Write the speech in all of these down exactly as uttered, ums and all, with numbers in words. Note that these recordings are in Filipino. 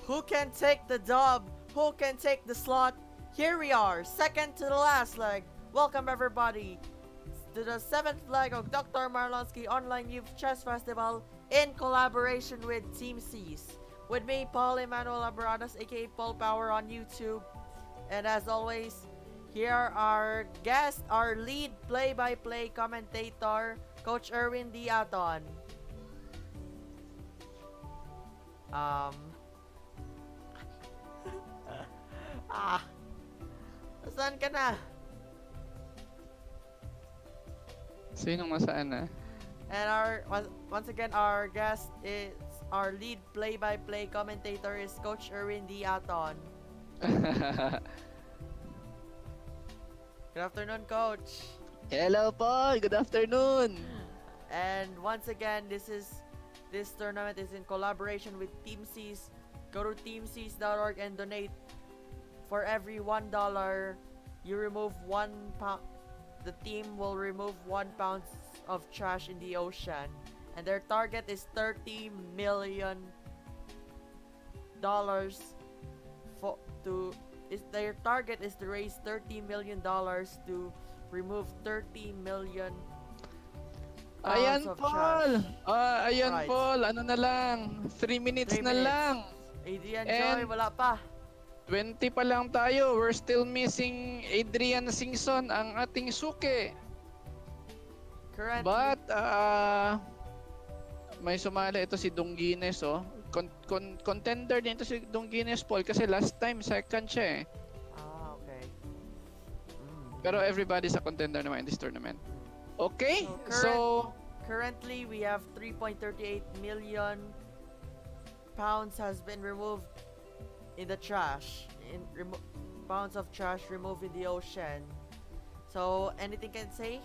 Who can take the dub? Who can take the slot? Here we are, second to the last leg. Welcome everybody to the seventh leg of Doctor Marlonsky Online Youth Chess Festival in collaboration with Team C's. With me, Paul Emmanuel Abradas, aka Paul Power on YouTube. And as always, here are our guest, our lead play-by-play commentator, Coach Erwin Diaton. Um... ah... Saan ka na? Sinong nasaan na? And our once again our guest is our lead play-by-play commentator is Coach Erwin Diaton. Good afternoon, Coach. Hello, Paul. Good afternoon. And once again, this is this tournament is in collaboration with Team C's. Go to team c's dot org and donate. For every one dollar, you remove one pound. The team will remove one pound of trash in the ocean, and their target is thirty million dollars. For to is their target is to raise thirty million dollars to remove thirty million. Ayan, of Paul. Ah, ayan, right. Paul. Ano na lang? Three minutes Three na minutes. lang. Adrian And Joy, wala pa. twenty pa lang tayo. We're still missing Adrian Singson, ang ating suki. Currently, But, uh, may sumali ito si Dongines, oh. Con con contender din ito si Dongines, Paul, kasi last time, second siya, eh. ah, okay. Mm. Pero everybody's a contender naman in this tournament. Okay, So, current, so... currently, we have three point three eight million pounds has been removed in the trash. In remo pounds of trash removed in the ocean. So, anything can say?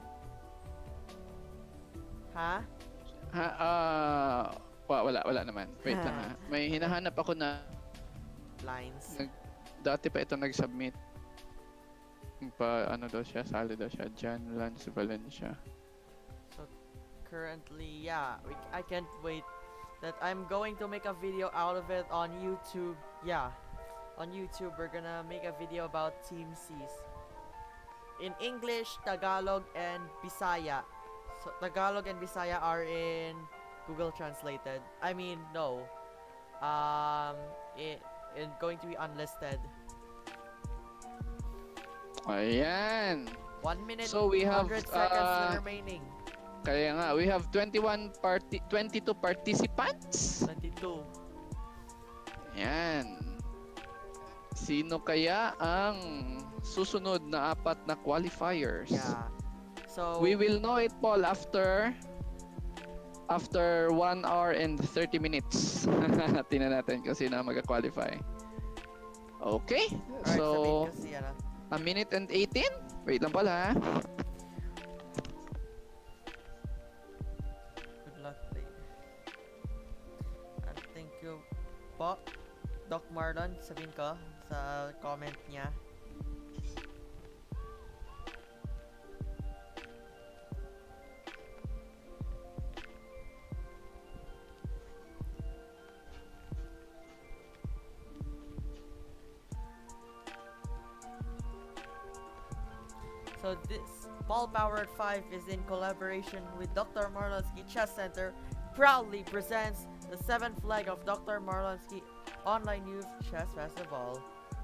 Ha? Ha, ah, wa- wala, wala naman. Wait lang ha. May hinahanap ako na Lines. nag, dati pa ito nag-submit. Pa, ano daw siya, sali daw siya, Jan Lance Valencia. So, currently, yeah, we, I can't wait that I'm going to make a video out of it on YouTube. Yeah, on YouTube, we're gonna make a video about Team C's. In English, Tagalog, and Bisaya. So, Tagalog and Bisaya are in Google Translated. I mean, no. Um, it, it going to be unlisted. Ayan. One minute, So we have, one hundred seconds uh, remaining. Kaya nga, we have twenty-one party, twenty-two participants. twenty-two. Ayan. Sino kaya ang susunod na apat na qualifiers? Yeah. So, We will know it, Paul, after after one hour and thirty minutes. Tingnan natin kung sino ang mag-qualify. Okay. alright, So, sabihin kasi, ano, a minute and eighteen? Wait lang pala. good luck, lady. And thank you po, Doc Marlon, sabihin ko sa comment niya. So this Ball Powered five is in collaboration with Doctor Marlonsky Chess Center, proudly presents the seventh leg of Doctor Marlonsky Online Youth Chess Festival.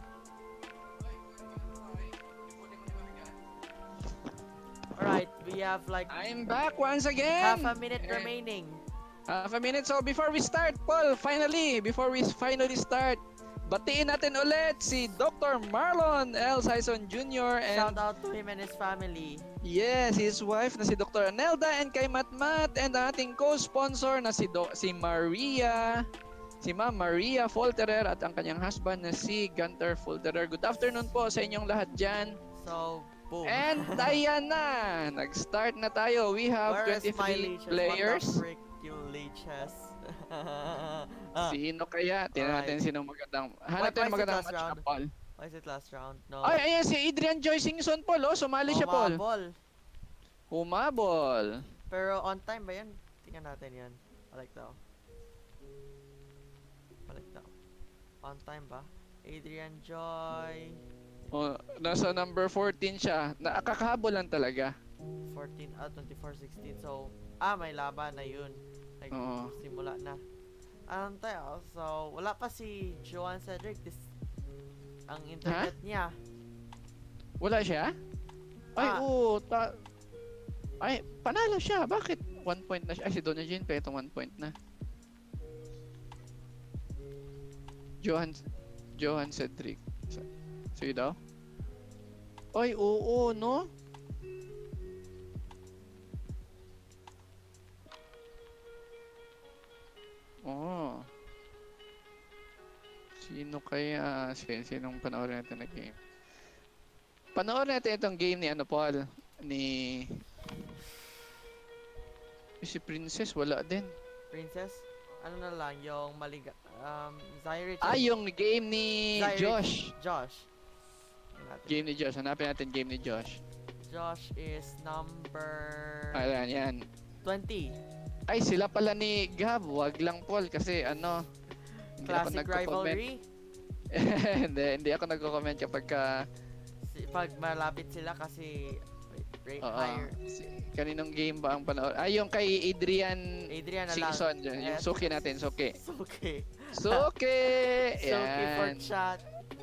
Alright, we have like I'm back once again. half a minute Eh, remaining. Half a minute. So before we start, Paul, finally, before we finally start, batiin natin ulit si Doctor Marlon L. Sison Junior Shout and out to him and his family. yes, his wife na si Doctor Anelda, and kay Matmat, and ang ating co-sponsor na si Do si Maria, si Ma'am Maria Folterer, at ang kanyang husband na si Gunter Folterer. Good afternoon po sa inyong lahat dyan. So, boom. And ayan na, nag-start na tayo. We have Where is my twenty-three leeches? players. What the frick, you leeches? ah, Sino kaya? Tingnan natin Alright. sino magandang. Why- Hanap why tayo is it magandang last match na, round? Paul. why is it last round? No. Ay, ayan si Adrian Joy Singson, Paul. Oh, sumali siya, Paul. Humabol. Humabol. Pero on time ba yan? Tingnan natin yan. Balik daw. Balik daw. On time ba? Adrian Joy. Oh, nasa number fourteen siya. Nakakahabol lang talaga. fourteen, ah, twenty-four sixteen. So, ah, may laban na yun. Like, Oo. simula na. Anong tayo? So, wala pa si Joan Cedric. This, ang internet niya. Wala siya? Ay, Ah. oo. Ta Ay, panalo siya. Bakit? One point na siya. Ay, si Donna Jean pa itong one point na. Johan Johan Cedric. Sige daw? Ay, oo, no? Oh. Sino kaya? Sino, sinong panoorin natin na game? Panoorin natin itong game ni ano, Paul? Ni... Si Princess, wala din. Princess? Ano na lang, yung maliga... Um, Zyrich. Ah, yung game ni Zyrich. Josh. Josh. Natin. Game ni Josh. Hanapin natin game ni Josh. Josh is number... Ayan, yan. twenty. Ay, sila pala ni Gab. Wag lang, Paul. Kasi ano... Hindi ako Classic nagko-comment. rivalry. hindi, hindi ako nagko-comment kapag ka... Si, pag malapit sila kasi... Rate Oo. higher. Si, kaninong game ba ang panood? Ay, yung kay Adrian Adrian na lang. Singson. Yung Yes. Suki natin, Suki. Suki. Suki! Suki for Yan. chat.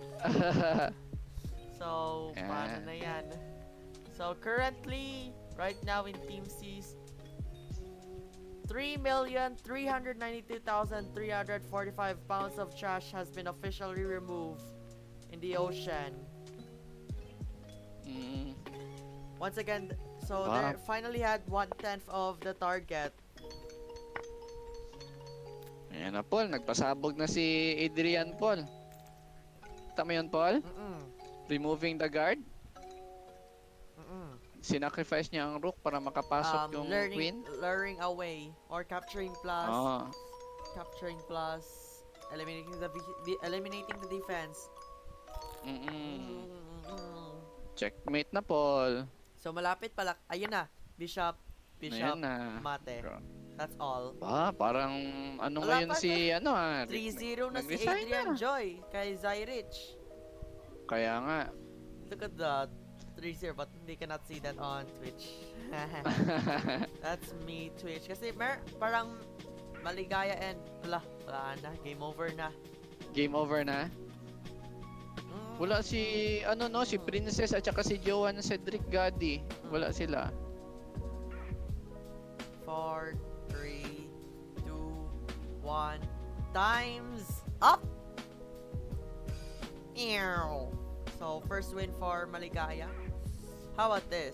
So, Yan. paano na yan? So, currently, right now in Team C's, three million three hundred ninety-two thousand three hundred forty-five pounds of trash has been officially removed in the ocean. Mm. Once again, so Wow. they finally had one-tenth of the target. Ayan na, Paul. Nagpasabog na si Adrian, Paul. Tama yun, Paul? Mm-mm. Removing the guard. Mm-mm. Sinacrifice niya ang rook para makapasok Um, yung learning, queen. luring away or capturing plus, Oo. capturing plus, eliminating the vi- the- eliminating the defense. Mm-mm. Mm-mm. Checkmate na, Paul. So malapit pala. Ayun na. Bishop, Bishop, Ayan na. Mate. That's all. Ah, parang ano Wala ngayon pa si ano ah. three zero na si nag-resign Adrian na. Joy kay Zyrich. Kaya nga. Look at that. three zero, but they cannot see that on Twitch. That's me, Twitch. Kasi mer parang maligaya and wala, wala na. Game over na. Game over na. Mm. Wala si ano no, si Princess at saka si Joan Cedric Gadi. Wala sila. four, three, two, one. Times up! Ew. So, first win for Maligaya. How about this?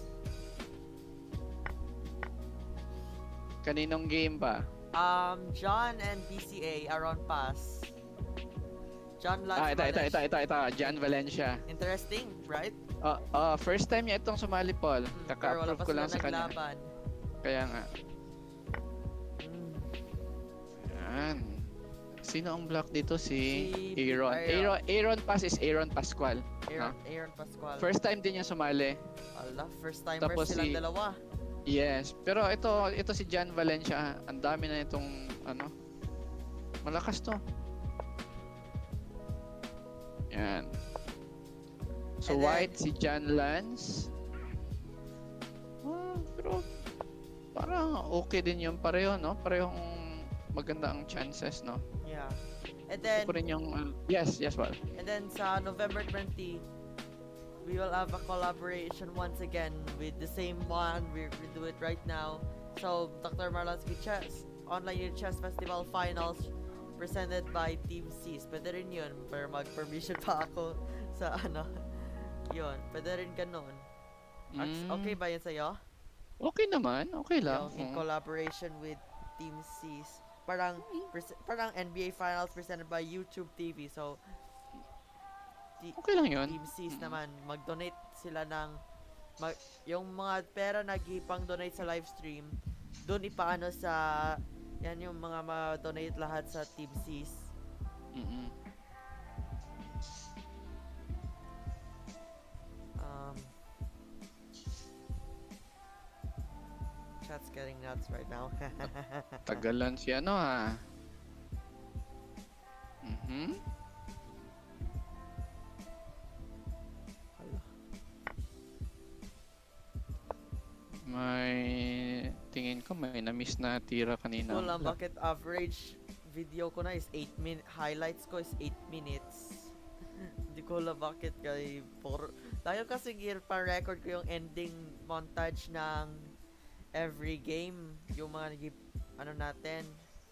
Kaninong game ba? Um, John and B C A are on pass. John Lance Ah, ito, ito, Valencia. ito, ito, ito. Jan Valencia. Interesting, right? Ah, ah, first time niya itong sumali, Paul. Mm, pero wala Kaka-approve pa ko lang sila sa kanya. naglaban. Kaya nga. Mm. Yan. Sino ang block dito? Si, Si Aaron. Aaron. Aaron. Aaron Pass is Aaron Pascual. Aaron, Aaron Pascual. First time din niya sumali. Ala, first timers Tapos silang si- dalawa. Yes. Pero ito, ito si Jan Valencia. Ang dami na itong, ano, malakas to. Yan. So, And then- white si Jan Lance. Ah, pero, parang okay din yung pareho, no? Parehong maganda ang chances, no? Yeah. And then, Ito rin yung, uh, yes, yes, well. and then sa November twentieth, we will have a collaboration once again with the same one. We we do it right now. So, Doctor Marlonsky Chess, Online Chess Festival Finals presented by Team C's. Pwede rin yun, pero mag-permission pa ako sa ano. Yun, pwede rin ganun. Aks- Mm, Okay ba yun sa'yo? Okay naman, okay lang. Yung in Oo. collaboration with Team C's. Parang, pres- parang N B A Finals presented by YouTube T V. So, T- Okay lang yun. Team C's Mm. naman, mag-donate sila ng mag, yung mga pera na gipang donate sa live stream, doon ipaano sa yan yung mga ma-donate lahat sa Team C's. Mm-mm. Um, chat's getting nuts right now. Tagalan si ano ha. Mhm. Hmm? Hala. May tingin ko may na-miss na tira kanina. Wala, Wala. bakit average video ko na is eight minutes, highlights ko is eight minutes. Hindi ko alam bakit kay for tayo kasi gear pa record ko yung ending montage ng every game, yung mga nagip- ano natin,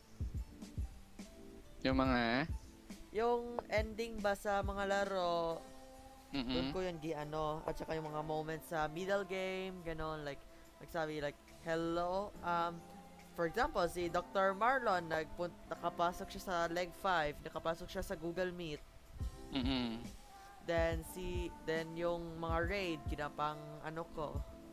Yung mga... yung ending ba sa mga laro, doon Mm-mm. ko yun gi ano, at saka yung mga moments sa middle game, ganon, like nagsabi like hello, um for example si Doctor Marlon nagpunt nakapasok siya sa leg five, nakapasok siya sa Google Meet. Mm-mm. Then si then yung mga raid kinapang ano ko.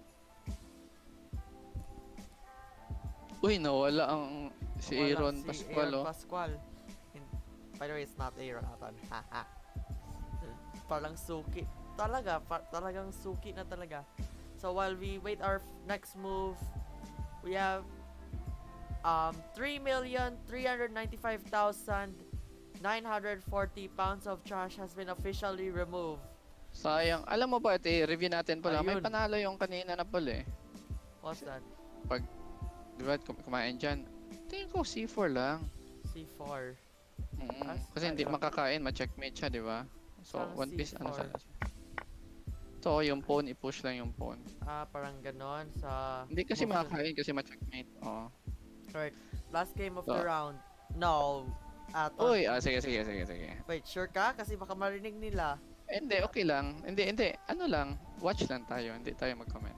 Uy, nawala ang si Wala, Aaron si Pascual, Aaron oh. Pascual. In- By the way, it's not Aaron Atan. Haha. Parang suki. Talaga, pa- talagang suki na talaga. So while we wait our f- next move, we have um three million three hundred ninety-five thousand nine hundred forty pounds of trash has been officially removed. Sayang. Alam mo ba, ito, review natin pala. May Ayun. panalo yung kanina na pala eh. What's that? Di ba, kum- kumain dyan. Tingin ko C four lang. C four. Mm. Ah, Kasi hindi ay, makakain, ma-checkmate siya, di ba? So, Parang one piece, ano C four. sana siya. Ito, yung pawn, i-push lang yung pawn. Ah, parang ganon sa... Hindi kasi move to- makakain kasi ma-checkmate. Oo. Alright, last game of So- the round. No. At Uy, ah, sige, sige, sige, sige. Wait, sure ka? Kasi baka marinig nila. Eh, Hindi, okay lang. Hindi, hindi. Ano lang, watch lang tayo. Hindi tayo mag-comment.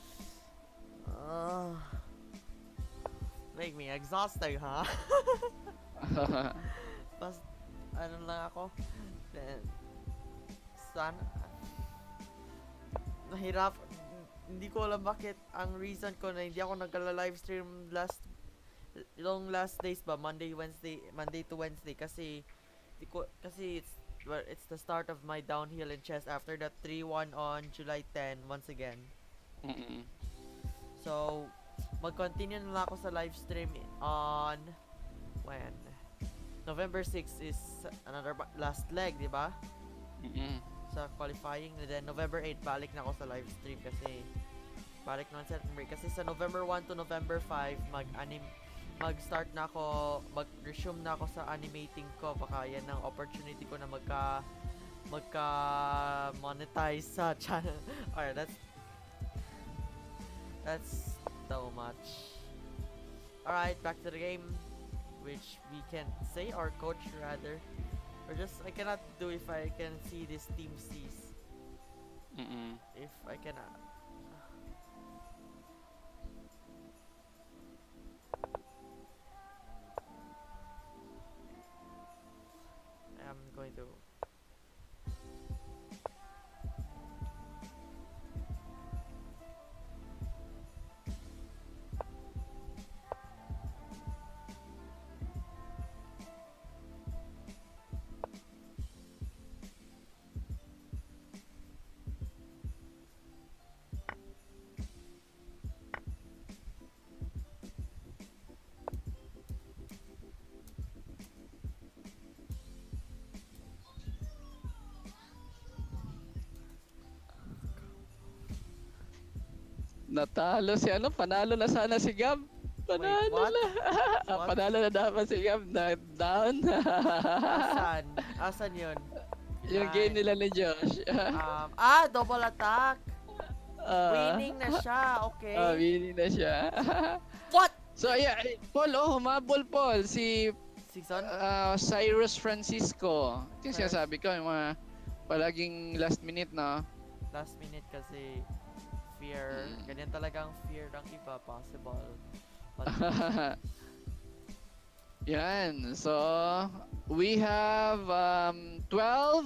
Uh, make me exhausting, ha? Bas, ano lang ako. Then, sana... Nahirap. Hindi ko alam bakit ang reason ko na hindi ako nagka-livestream last long last days ba, Monday, Wednesday, Monday to Wednesday kasi di ko kasi it's well, it's the start of my downhill in chess after that three one on July tenth once again. Mm-mm. So, mag-continue na lang ako sa live stream on when November sixth is another ba- last leg, di ba? Mm-mm. Sa qualifying, and then November eighth balik na ako sa live stream kasi balik na sa break kasi sa November one to November five mag-anim mag-start na ako, mag-resume na ako sa animating ko, baka yan ang opportunity ko na magka magka monetize sa channel. Alright, that's that's so much. Alright, back to the game, which we can say, or coach rather. Or just, I cannot do if I can see this team sees. Mm-mm. If I cannot. I'm going to. Natalo si ano, panalo na sana si Gab. Panalo what? na. Ah, What? panalo na dapat si Gab na down. Asan? Asan yun? Yung Ay. game nila ni Josh. Um, ah, double attack. Ah, Winning na siya, okay. Ah, winning na siya. What? So, yeah, eh, Paul, oh, humabol, Paul. Si Season? ah, Cyrus Francisco. Ito yung Cyrus. sinasabi ko, yung mga palaging last minute, no? Last minute kasi fear. Mm. Ganyan talagang fear ng iba, possible. But, Yan. So, we have um, twelve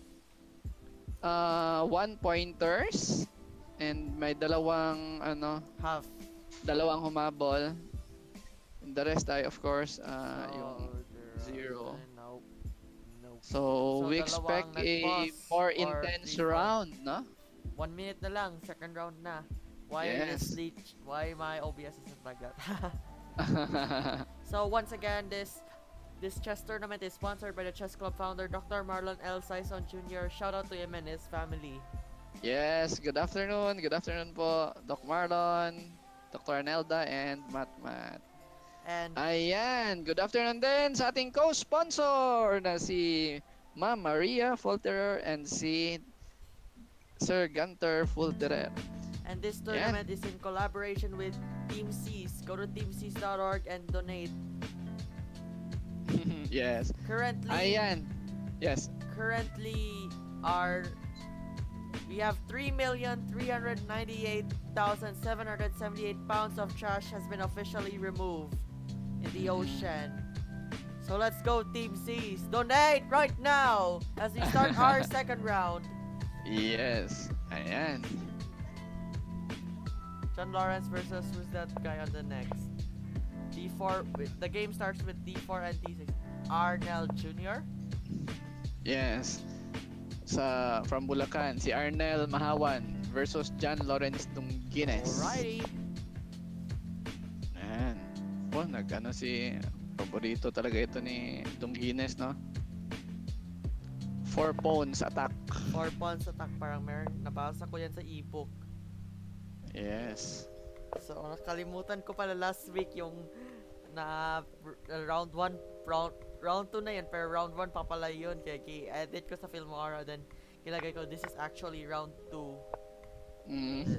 uh, one-pointers and may dalawang ano, half. dalawang humabol. And the rest ay of course uh, So, yung there- zero. Nope. Nope. So, So, we dalawang expect a nag-pause more or intense three, four. round, no? One minute na lang, second round na. Why Yes. is why my O B S isn't like that? So once again, this This chess tournament is sponsored by the chess club founder Doctor Marlon L. Sison Junior Shout out to him and his family. Yes, good afternoon. Good afternoon po, Doc Marlon, Doctor Nelda, and Mat Mat. And ayan, good afternoon din sa ating co-sponsor na si Ma'am Maria Folterer and si Sir Gunter Fulterer. And this tournament Yan. is in collaboration with Team C's. Go to team c's dot org and donate. Yes. Currently, ayan. Yes. Currently, our we have three million three hundred ninety-eight thousand seven hundred seventy-eight pounds of trash has been officially removed in the ocean. So let's go, Team C's. Donate right now as we start our second round. Yes. Ayan. John Lawrence versus who's that guy on the next? D four. The game starts with D four and D six. Arnel Junior Yes. Sa from Bulacan, si Arnel Mahawan versus John Lawrence Dungines. Alrighty. Ayan. Oh, nag-ano si paborito talaga ito ni Dungines, no? Four pawns attack. Four pawns attack. Parang meron, nabasa ko yan sa ebook. Yes. So, nakalimutan ko pala last week yung na round one, round round two na yun, pero round one pa pala yun. Kaya i-edit ko sa Filmora, then kilagay ko, this is actually round two. Mm.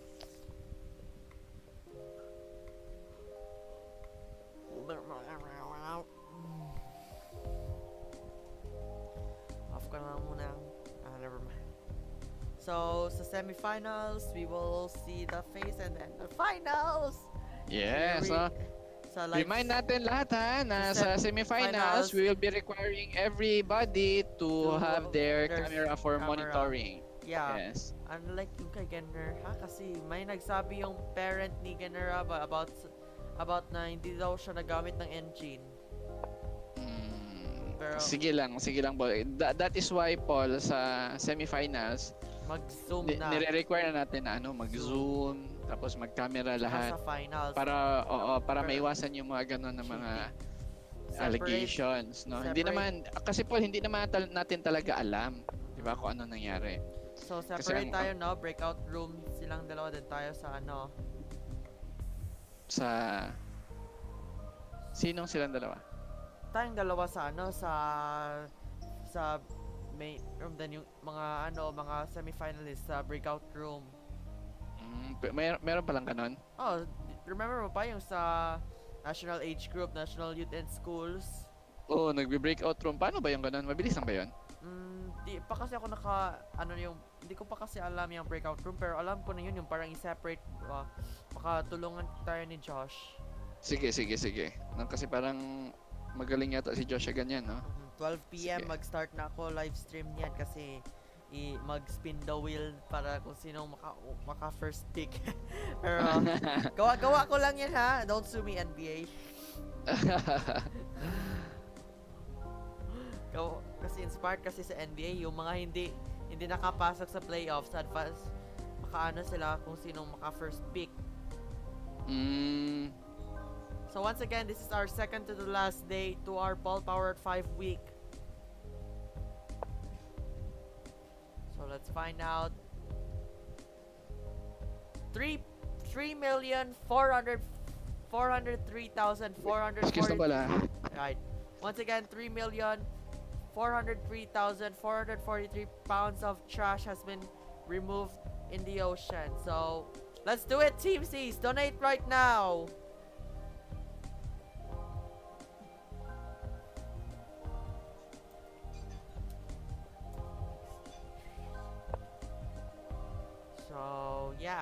Off ko na muna. Ah, never mind. So, sa semifinals, we will see the face and then the finals! Yes, so, so like, remind natin lahat ha, na sa semifinals, we will be requiring everybody to, to have their camera for camera. monitoring. Yeah. Yes. Unlike yung kay Genner, ha? Kasi may nagsabi yung parent ni Genner about about na hindi daw siya nagamit ng engine. Mm, Pero, sige lang, sige lang, Paul. That, that is why, Paul, sa semifinals, mag-zoom ni na. Nire-require na natin na ano, mag-zoom, tapos mag-camera lahat. Sa finals. Para, oo, para maiwasan yung mga ganun na mga separate, allegations, no? Separate. Hindi naman, kasi Paul, hindi naman tal- natin talaga alam, di ba, kung ano nangyari. So, separate ang, tayo, no? Breakout room silang dalawa, din tayo sa ano? Sa... Sinong silang dalawa? Tayong dalawa sa ano, sa... Sa main room, then yung mga ano, mga semi-finalists sa breakout room. Mm, may, meron palang ganon? Oh, remember mo pa yung sa National Age Group, National Youth and Schools? Oo, oh, nagbe-breakout room. Paano ba yung ganon? Mabilis lang ba yun? Mm, di pa kasi ako naka, ano yung, hindi ko pa kasi alam yung breakout room, pero alam ko na yun, yung parang i-separate, uh, makatulungan tayo ni Josh. Sige, sige, sige. Kasi parang magaling yata si Josh ganyan, no? twelve p m mag-start na ako live stream niyan kasi i mag-spin the wheel para kung sino maka, maka first pick. Pero gawa-gawa ko lang yan ha. Don't sue me N B A. Gawa, kasi inspired kasi sa N B A yung mga hindi hindi nakapasok sa playoffs advance makaano sila kung sino maka first pick. Mm. So once again, this is our second to the last day to our Ball Powered five week. So let's find out. Three three million four hundred four hundred three thousand four hundred forty. Right. Once again, three million four hundred three thousand four hundred forty-three pounds of trash has been removed in the ocean. So let's do it, Team C's. Donate right now. So yeah.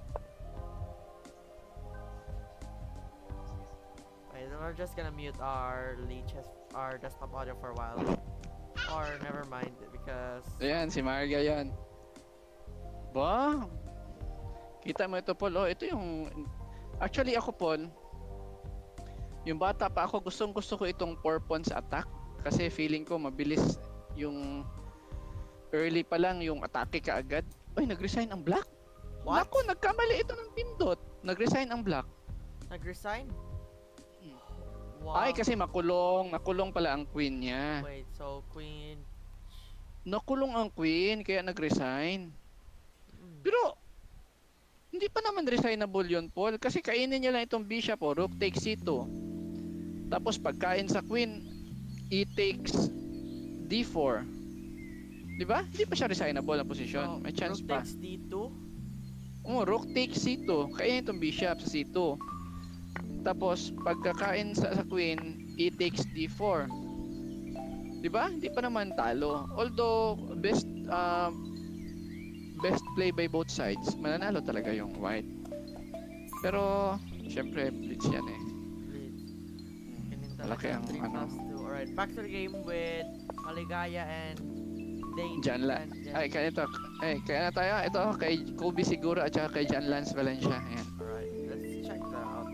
Wait, we're just gonna mute our leeches, our desktop audio for a while. Or never mind because. Ayan, si Marga yan. Ba? Kita mo ito, Paul. Oh, ito yung... Actually, ako, Paul, yung bata pa ako, gustong gusto ko itong four pawns attack. Kasi feeling ko mabilis yung... Early pa lang yung atake ka agad. Ay, nag-resign ang Black. What? Naku, nagkamali ito ng pindot. Nag-resign ang Black. Nag-resign? Hmm. Wow. Ay, kasi makulong. Nakulong pala ang queen niya. Wait, so queen... Nakulong ang queen, kaya nag-resign. Mm. Pero, hindi pa naman resignable yun, Paul. Kasi kainin niya lang itong bishop, o rook takes c two. Tapos pagkain sa queen, e takes d four. Di ba? Hindi pa siya resignable na posisyon. So, May chance rook pa. takes d two? Oh, rook takes c two. Kainin itong bishop sa c two. Tapos, pagkakain sa, sa queen, e takes d four. Di ba? Hindi pa naman talo. Although, best uh, best play by both sides, mananalo talaga yung white. Pero, syempre, blitz yan eh. Blitz. Hmm, Ganun malaki talaga, ang three ano. plus two. Alright, back to the game with Maligaya and Dane. Jan La and Jan- ay, kaya ito. Ay, kaya na tayo. Ito, kay Kobe siguro at saka kay Jan Lance Valencia. Ayan. Alright, let's check that out.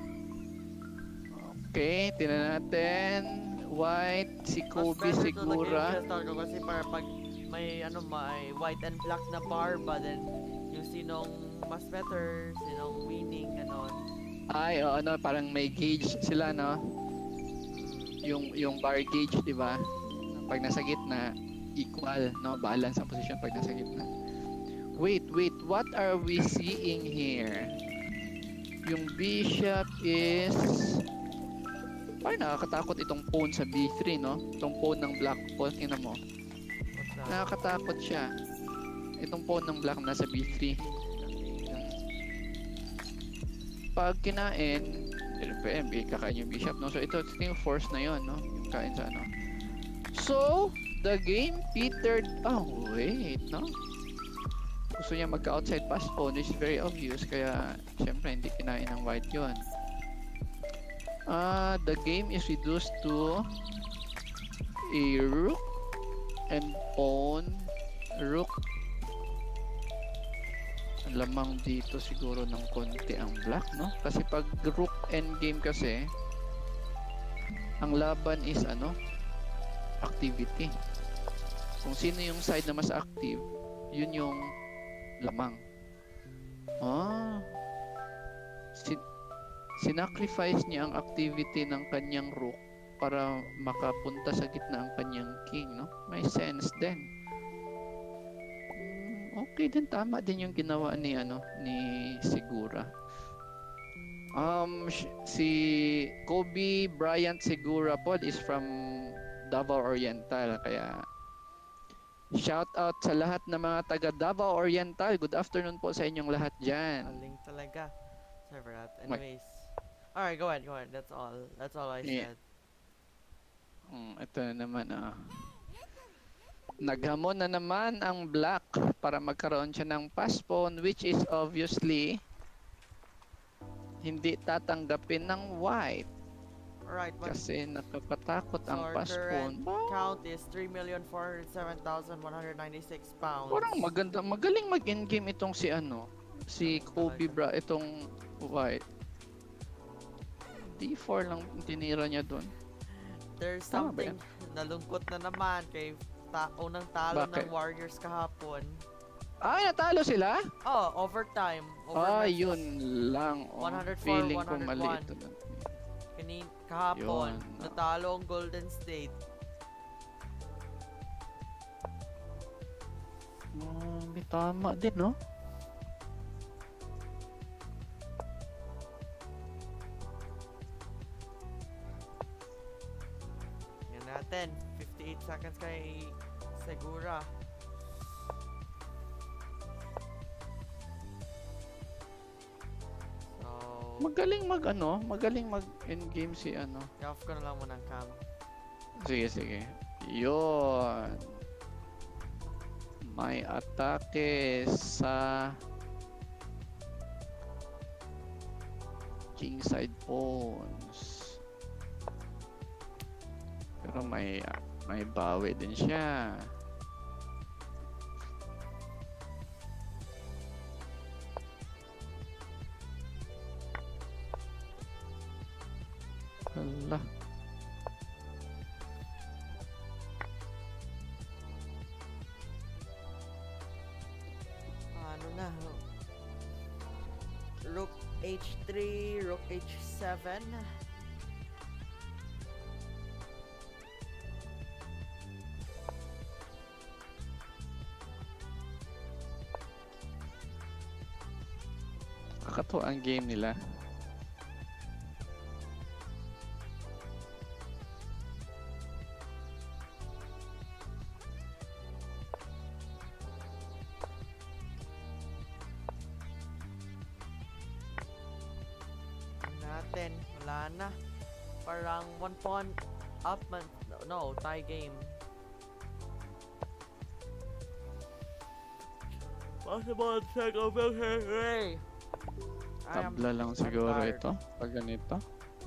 Okay, tinan natin. White, si Kobe Mas better to the siguro. game just start ko kasi para pag may ano may white and black na bar ba then yung sinong mas better, sinong winning, ganon. Ay, oo, ano, parang may gauge sila, no? Mm. Yung yung bar gauge, di ba? Pag nasa gitna, equal, no? Balance ang position pag nasa gitna. Wait, wait, what are we seeing here? Yung bishop is... Parang nakakatakot itong pawn sa b three, no? Itong pawn ng black pawn, tingnan mo. What's that? Nakakatakot siya. Itong pawn ng black nasa b three. Pag kinain, P M, kakain yung bishop, no? So ito, ito yung force na yon, no? Yung kain sa ano. So, the game petered... Oh, wait, no? Gusto niya magka-outside pass pawn, which is very obvious. Kaya, syempre, hindi kinain ng white yon. Uh, the game is reduced to a rook and pawn. Rook. Lamang dito siguro ng konti ang black, no? Kasi pag rook endgame kasi, ang laban is ano? Activity. Kung sino yung side na mas active, yun yung lamang. Ah. Si Sinacrifice niya ang activity ng kanyang rook para makapunta sa gitna ang kanyang king, no? May sense din. Mm, okay din, tama din yung ginawa ni ano ni Segura. Um si Kobe Bryant Segura Pod is from Davao Oriental, kaya shout out sa lahat ng mga taga Davao Oriental. Good afternoon po sa inyong lahat diyan. Aling talaga. Sorry for that. Anyways. Alright, go ahead, go ahead. That's all. That's all I Yeah. said. Hmm, ito na naman ah. Naghamon na naman ang black para magkaroon siya ng pass pawn, which is obviously hindi tatanggapin ng white. Alright, but Kasi nakakatakot so ang our pass current pawn. Oh, count is three million four hundred seven thousand one hundred ninety-six pounds. parang maganda, magaling mag-endgame itong si ano, si Kobe Bra, itong white. d four lang tinira niya doon. There's Tama ba something nalungkot na naman kay ta unang talo Bakit? ng Warriors kahapon. Ay, natalo sila? Oh, overtime. Ah, Overmatches. yun lang. Oh, one hundred four, feeling ko mali one hundred one. ito. Kanin kahapon, Yun, no. natalo ang Golden State. Oh, may tama din, no? Yan natin, fifty-eight seconds kay Segura. So, Magaling mag ano, magaling mag endgame si ano. i-off ko na lang muna ang cam. Sige, sige. Yun. May atake sa king side pawns. Pero may may bawi din siya. Hala. Ano na? Rook H three, Rook H seven. Nakakatuwa ang game nila. Natin, wala na. Parang one point up man. No, no, tie game. Possible check of hey. Tabla lang siguro ito. Pag ganito.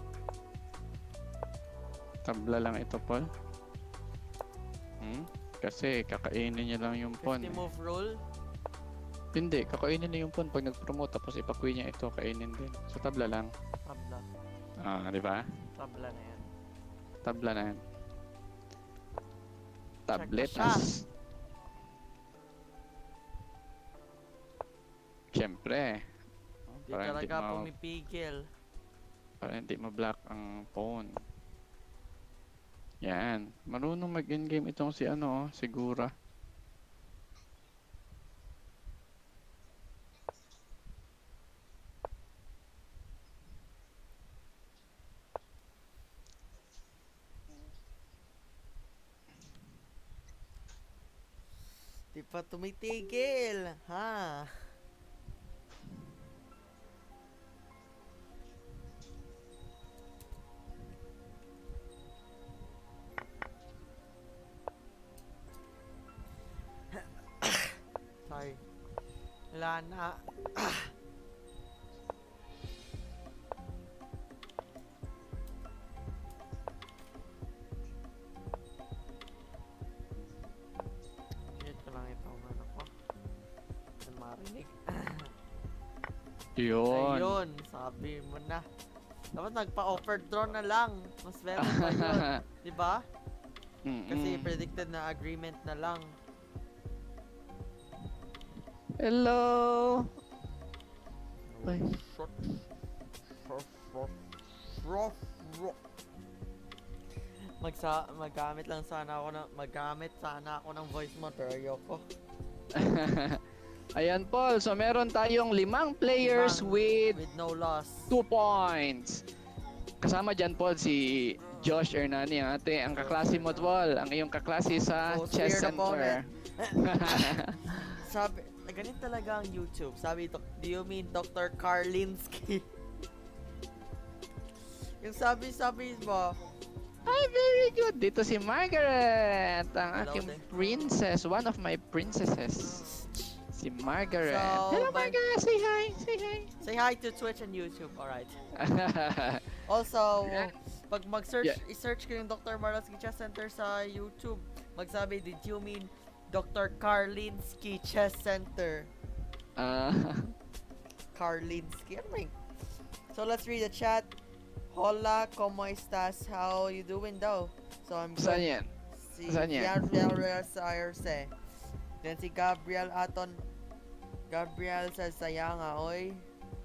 Tabla lang ito, Paul. Hmm? Kasi kakainin niya lang yung pawn. fifty move rule? Hindi, kakainin niya yung pawn pag nag-promote tapos ipakuwi niya ito, kainin din. So tabla lang. Tabla. Ah, di ba? Tabla na yan. Tabla na yan. Tablet Check na siya. as... Siyempre. Hindi Para talaga ma- pumipigil. Para hindi ma-block ang phone. Yan. Marunong mag-in-game itong si ano, sigura. Di pa tumitigil, ha? Sorry. Wala na. Shit ko lang itong ano ko. Ang marinig. Yun. Ayun, sabi mo na. Dapat nagpa-offer draw na lang. Mas better pa yun. Diba? Mm-mm. Kasi predicted na agreement na lang. Hello! Ay. Magsa magamit lang sana ako ng magamit sana ako ng voice mo pero ayoko. Ayan, Paul. So, meron tayong limang players Limang, with with no loss. two points. Kasama dyan, Paul, si Josh Hernani, ang ate, ang kaklase mo, Paul. Ang iyong kaklase sa Most chess weird center. Sabi, ganun talaga ang YouTube. Sabi, do you mean Doctor Karlinsky? Yung sabi-sabi mo, Ay, very good. Dito si Margaret, ang Hello, aking there. princess. One of my princesses. Si Margaret. So, Hello, by- Margaret. Say hi. Say hi. say hi to Twitch and YouTube, alright. Also, pag mag-search, Yeah. i-search ko yung Doctor Marlonsky Chess Center sa YouTube, magsabi, did you mean Doctor Karlinsky Chess Center? Ah. Karlinsky, ano ba yun? So, let's read the chat. Hola, ¿cómo estás? How you doing daw? So, I'm Saan good. yan? Si Saan yan? Gabriel Sayarse. Then si Gabriel Aton. Gabriel sa Sayanga, oy.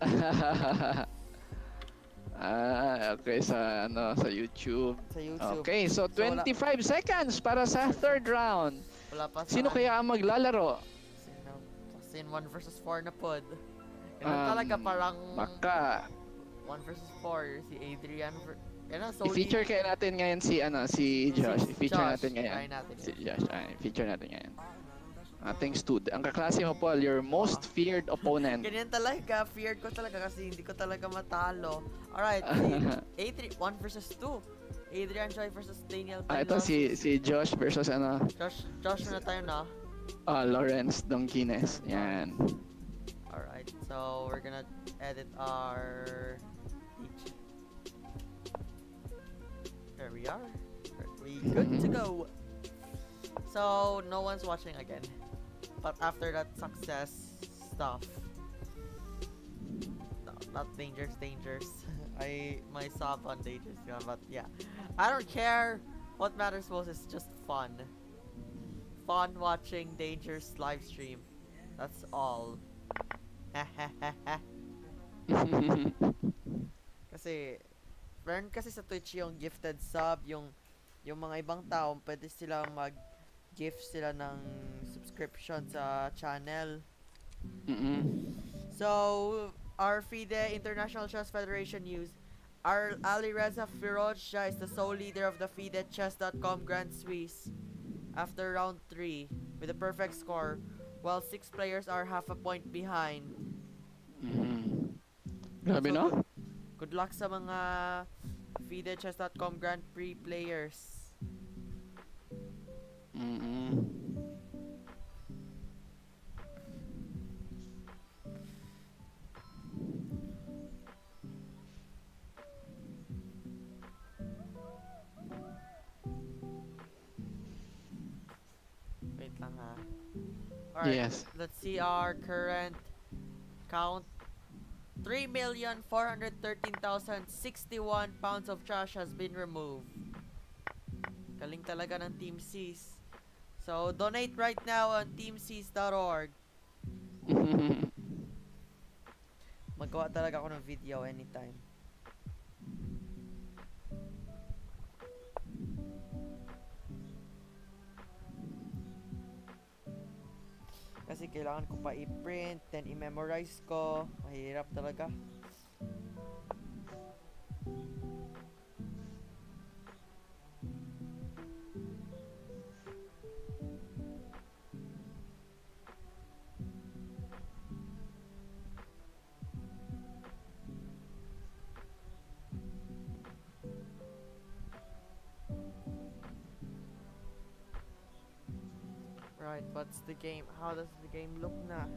Ah, okay, sa ano, sa YouTube. Sa YouTube. Okay, so So, wala- twenty-five seconds para sa third round. Wala pa sa Sino kaya ang maglalaro? Sino? Sin one versus four na pod. Yan talaga Um, parang Baka one versus four. Si Adrian. Ver yan ang solid. i-feature kaya natin ngayon si ano, si Josh. Si I-feature Josh. natin ngayon. Try natin Si yun. Josh, ay, feature natin ngayon. Ating stud. Ang kaklase mo, Paul, your most feared opponent. Ganyan talaga. Feared ko talaga kasi hindi ko talaga matalo. Alright. Si Adrian. one versus two. Adrian Joy versus Daniel Ah, ito Penlos. si si Josh versus ano, Josh, Josh na tayo na. ah, Lawrence Donquines. Yan. Alright. So, we're gonna edit our each. There we are. We good to go. So, no one's watching again. But after that success stuff. No, not dangerous, dangerous. I, my sub on dangerous, yeah, but yeah. I don't care. What matters most is just fun. Fun watching dangerous live stream. That's all. Kasi, meron kasi sa Twitch yung gifted sub, yung yung mga ibang tao, pwede silang mag-gift sila ng subscription sa channel. Mm-mm. So, our FIDE International Chess Federation news. Our Alireza Firozja is the sole leader of the FIDE Chess dot com Grand Swiss after round three with a perfect score, while six players are half a point behind. Mm. Grabe, So no? good, good luck sa mga FIDE Chess dot com Grand Prix players. Mm-mm. Wait lang ha. Alright, Yes. let's see our current count. three million four hundred thirteen thousand sixty-one pounds of trash has been removed. Galing talaga ng Team Cs. So, donate right now on team cs dot org. Magawa talaga ako ng video anytime. Kasi kailangan ko pa i-print, then i-memorize ko. Mahirap talaga. Right, what's the game? How does the game look na?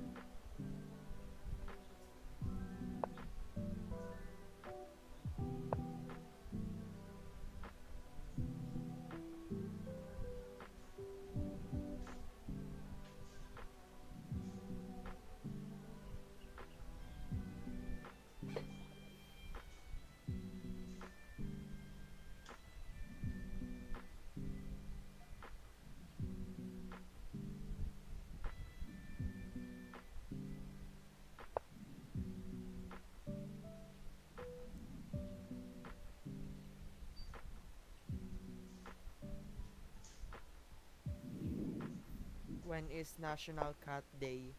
When is National Cat Day?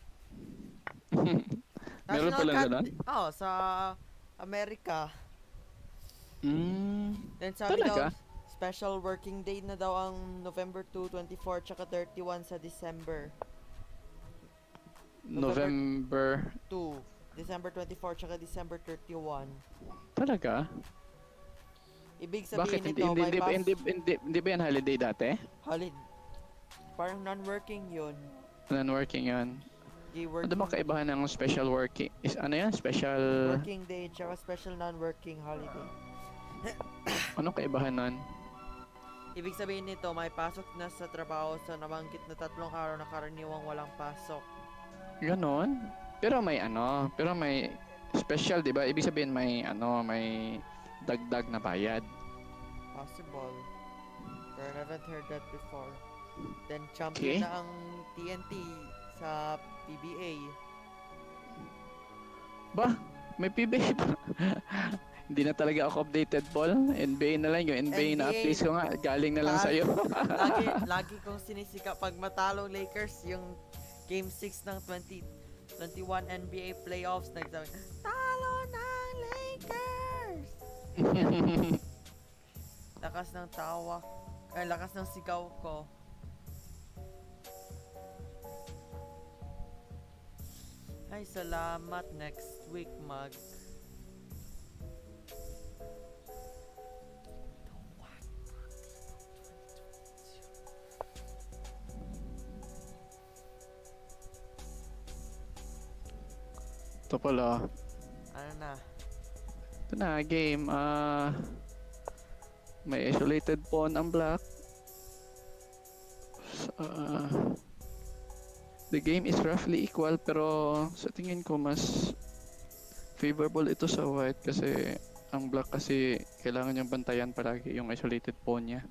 Meron National pala Cat ganun? Day- Oh, sa Amerika. Mm. Then sabi Talaga? daw, special working day na daw ang November two, twenty-four, tsaka thirty-one sa December November. two. December twenty-four, tsaka December thirty-one. Talaga? Ibig Bakit sabihin hindi nito, hindi may hindi, pas- hindi, hindi, hindi ba yan holiday dati? Holiday. Parang non-working yun. Non-working yan. Di Ano working, ba kaibahan ng special working? Is ano yan? Special... working day, tsaka special non-working holiday. Ano kaibahan nun? Ibig sabihin nito, may pasok na sa trabaho sa nabanggit na tatlong araw na karaniwang walang pasok. Ganon? Pero may ano, pero may special, di ba? Ibig sabihin may ano, may dagdag na bayad. Possible. But I haven't heard that before. Then champion Okay. na ang T N T sa P B A. Ba? May P B A pa. Hindi na talaga ako updated, Paul. N B A na lang yung N B A, na N B A. updates ko nga. Galing na lang Ah, sa'yo. lagi, lagi kong sinisika pag matalong Lakers yung Game six ng twenty twenty-one N B A playoffs. Nagsabi, talo ng Lakers! Lakas ng tawa. Ay, lakas ng sigaw ko. Ay, salamat. Next week, mag. Ito pala. Ano na? Ito na, game. Ah... may isolated pawn ang black. Uh, the game is roughly equal pero sa tingin ko mas favorable ito sa white kasi ang black kasi kailangan niyang bantayan palagi yung isolated pawn niya.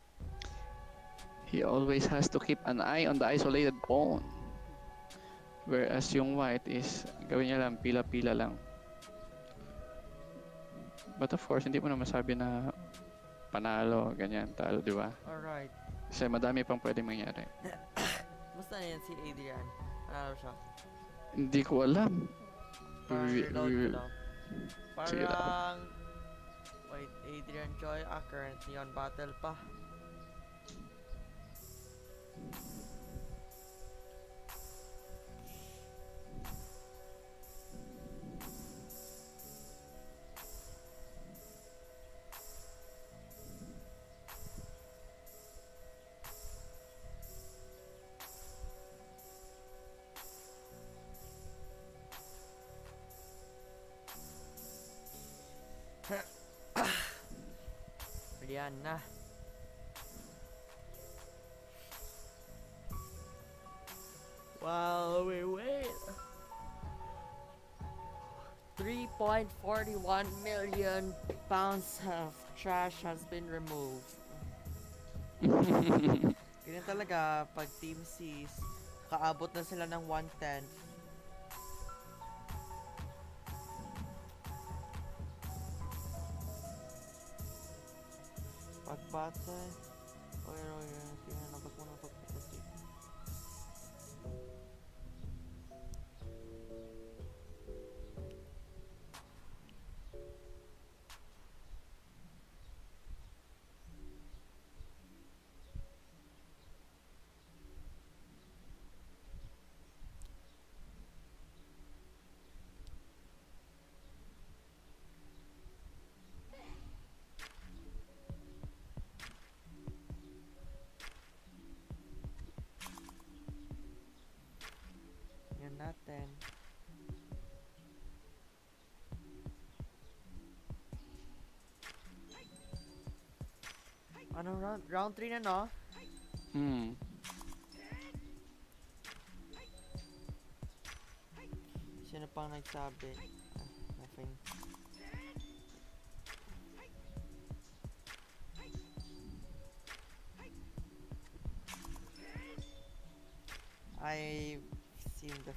He always has to keep an eye on the isolated pawn. Whereas yung white is gawin niya lang pila-pila lang. But of course, hindi mo na masabi na panalo, ganyan, talo, di ba? Alright. Kasi madami pang pwede mangyari. Musta na yan si Adrian? Panalo siya? Hindi ko alam. Parang Re- reload ko re- lang. Sige lang. Parang... Wait, Adrian Choi. Ah, currently on battle pa. Yan na. While we wait. three point four one million pounds of trash has been removed. Ganyan talaga pag Team C's, kaabot na sila ng one tenth. Pagpatay. Oy, oy, oy. Tingnan na. Ba't mo na pagpatay? Yan natin. Anong round? Round three na, no? Hmm. Sino pang nagsabi? Ah, nothing. I've seen the...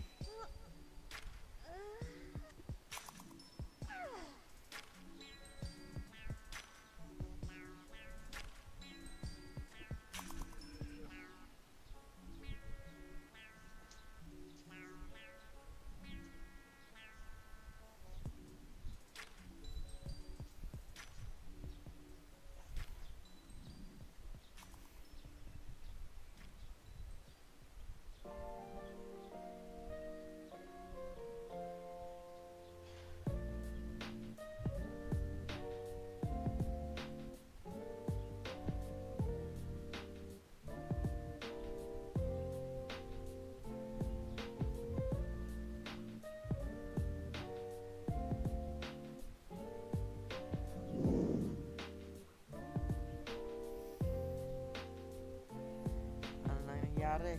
Ano na nangyari?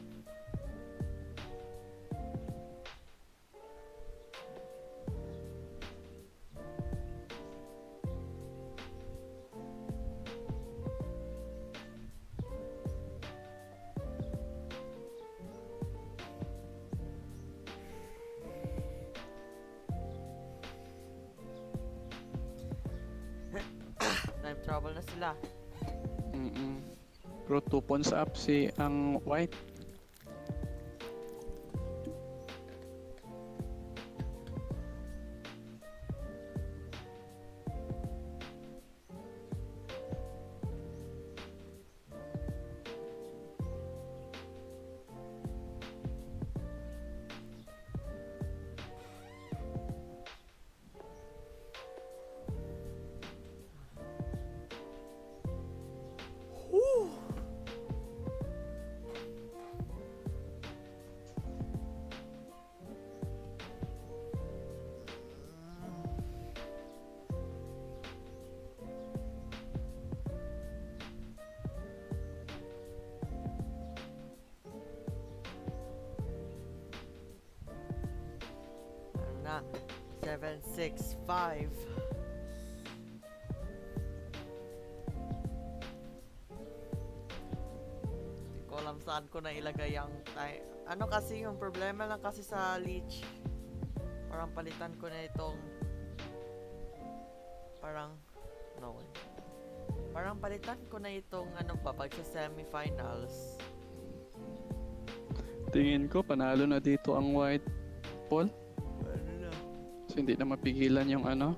Time trouble na sila. Mm-mm. Pero two pawns up si ang white. Whew. Ano na? seven six five. Hindi ko alam saan ko na ilagay ang time. Ano kasi yung problema lang kasi sa leech. Parang palitan ko na itong parang no way. Parang palitan ko na itong ano pa pag sa semifinals. Tingin ko panalo na dito ang white. Paul? hindi na mapigilan yung ano.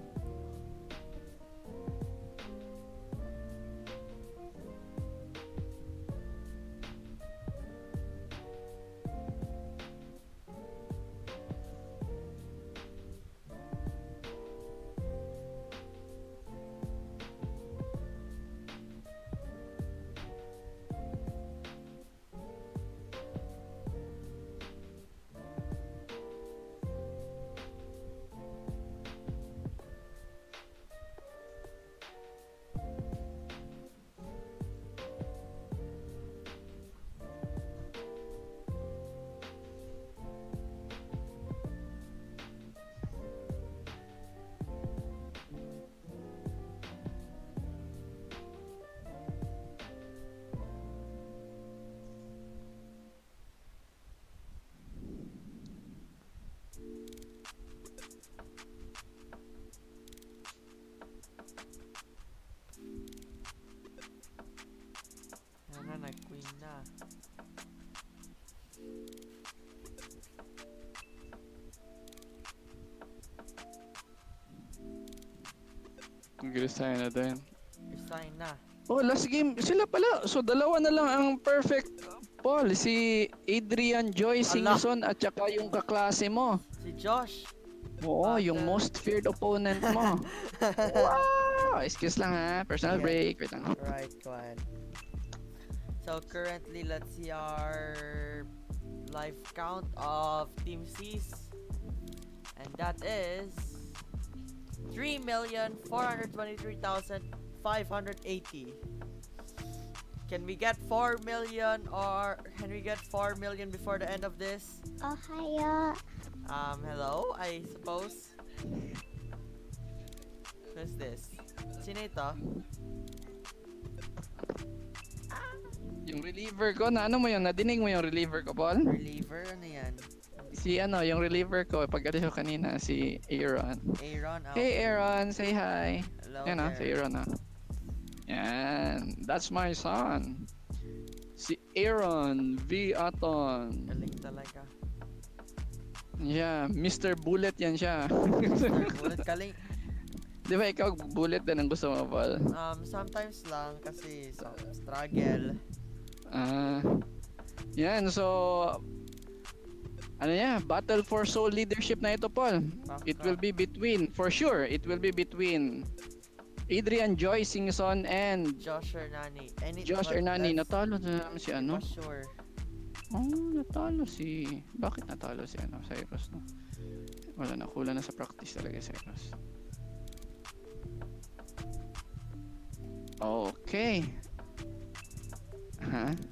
Ano, nag-queen na. Nag-resign na din. Resign na. Oh, last game. Sila pala. So, dalawa na lang ang perfect Paul. Si Adrian Joy Singson at saka yung kaklase mo. Si Josh. Oo, Battle. yung most feared opponent mo. Wow! Excuse lang ha. Personal Yeah. break. Wait lang. Right, go ahead. So currently, let's see our live count of Team C's. And that is three million four hundred twenty-three thousand five hundred eighty. Can we get four million or can we get four million before the end of this? Ohio. Um, hello, I suppose. Who's this? Sino ito? Yung reliever ko, na ano mo yun? Nadinig mo yung reliever ko, Paul? Reliever? Ano yan? Si ano, yung reliever ko, pag-alis ko kanina, si Aaron. Aaron? Oh, Hey Aaron, say hi. hello Yan ah, there. si Aaron ah. Yan, that's my son. Si Aaron V. Aton. Galing talaga. Yeah, Mister Bullet yan siya. Mister Bullet, galing. Di ba ikaw bullet din ang gusto mo, Paul? Um, sometimes lang kasi so, struggle. Ah, yan, so ano yan, battle for soul leadership na ito, Paul. It will be between, for sure, it will be between Adrian Joy Singson and Josh Hernani. Any, Josh but Hernani. that's- Natalo na naman si ano? Pas sure. Oh, natalo si... Bakit natalo si ano, Cyrus, no? Wala na, kulang na sa practice talaga si Cyrus. Okay. Ha?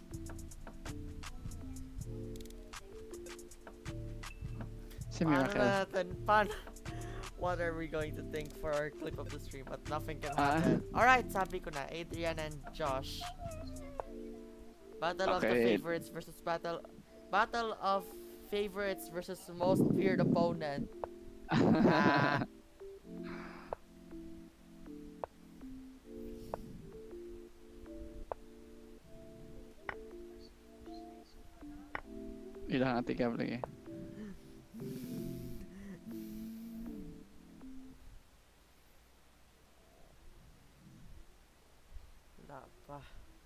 Si Paano Miracle. na natin? Paano? What are we going to think for our clip of the stream? But nothing can Ah. happen. Alright, sabi ko na. Adrian and Josh. Battle of the Okay. favorites versus battle... Battle of favorites versus most feared opponent. Ah. Ilang ati ka lagi. Wala pa.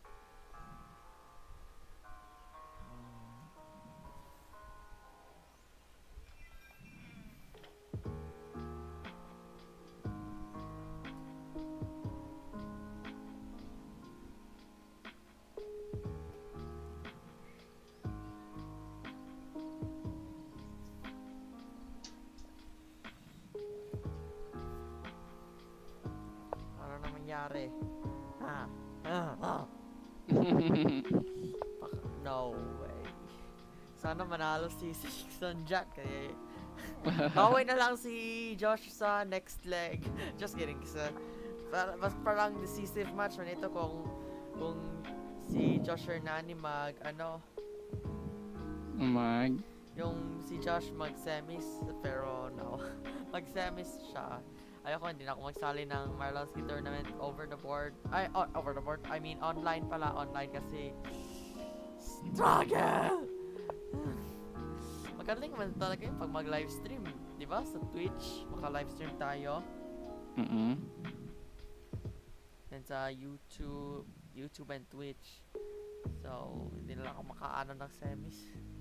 Ano na mangyari? Ah. Ah. Ah. Baka- No way. Sana manalo si Sixon Jack eh. Baway na lang si Josh sa next leg. Just kidding. Sa, para, mas parang decisive match man ito kung kung si Josh Hernani mag ano Mag. yung si Josh mag semis pero no. Mag semis siya. Ayoko, hindi na ako magsali ng Marlonsky tournament over the board. Ay, oh, over the board. I mean, online pala. Online kasi struggle! Magaling naman talaga yung pag mag-livestream. Di di ba? Sa Twitch, maka-livestream tayo. Mm-mm. And sa YouTube, YouTube and Twitch. So, hindi na lang ako makaano ng semis.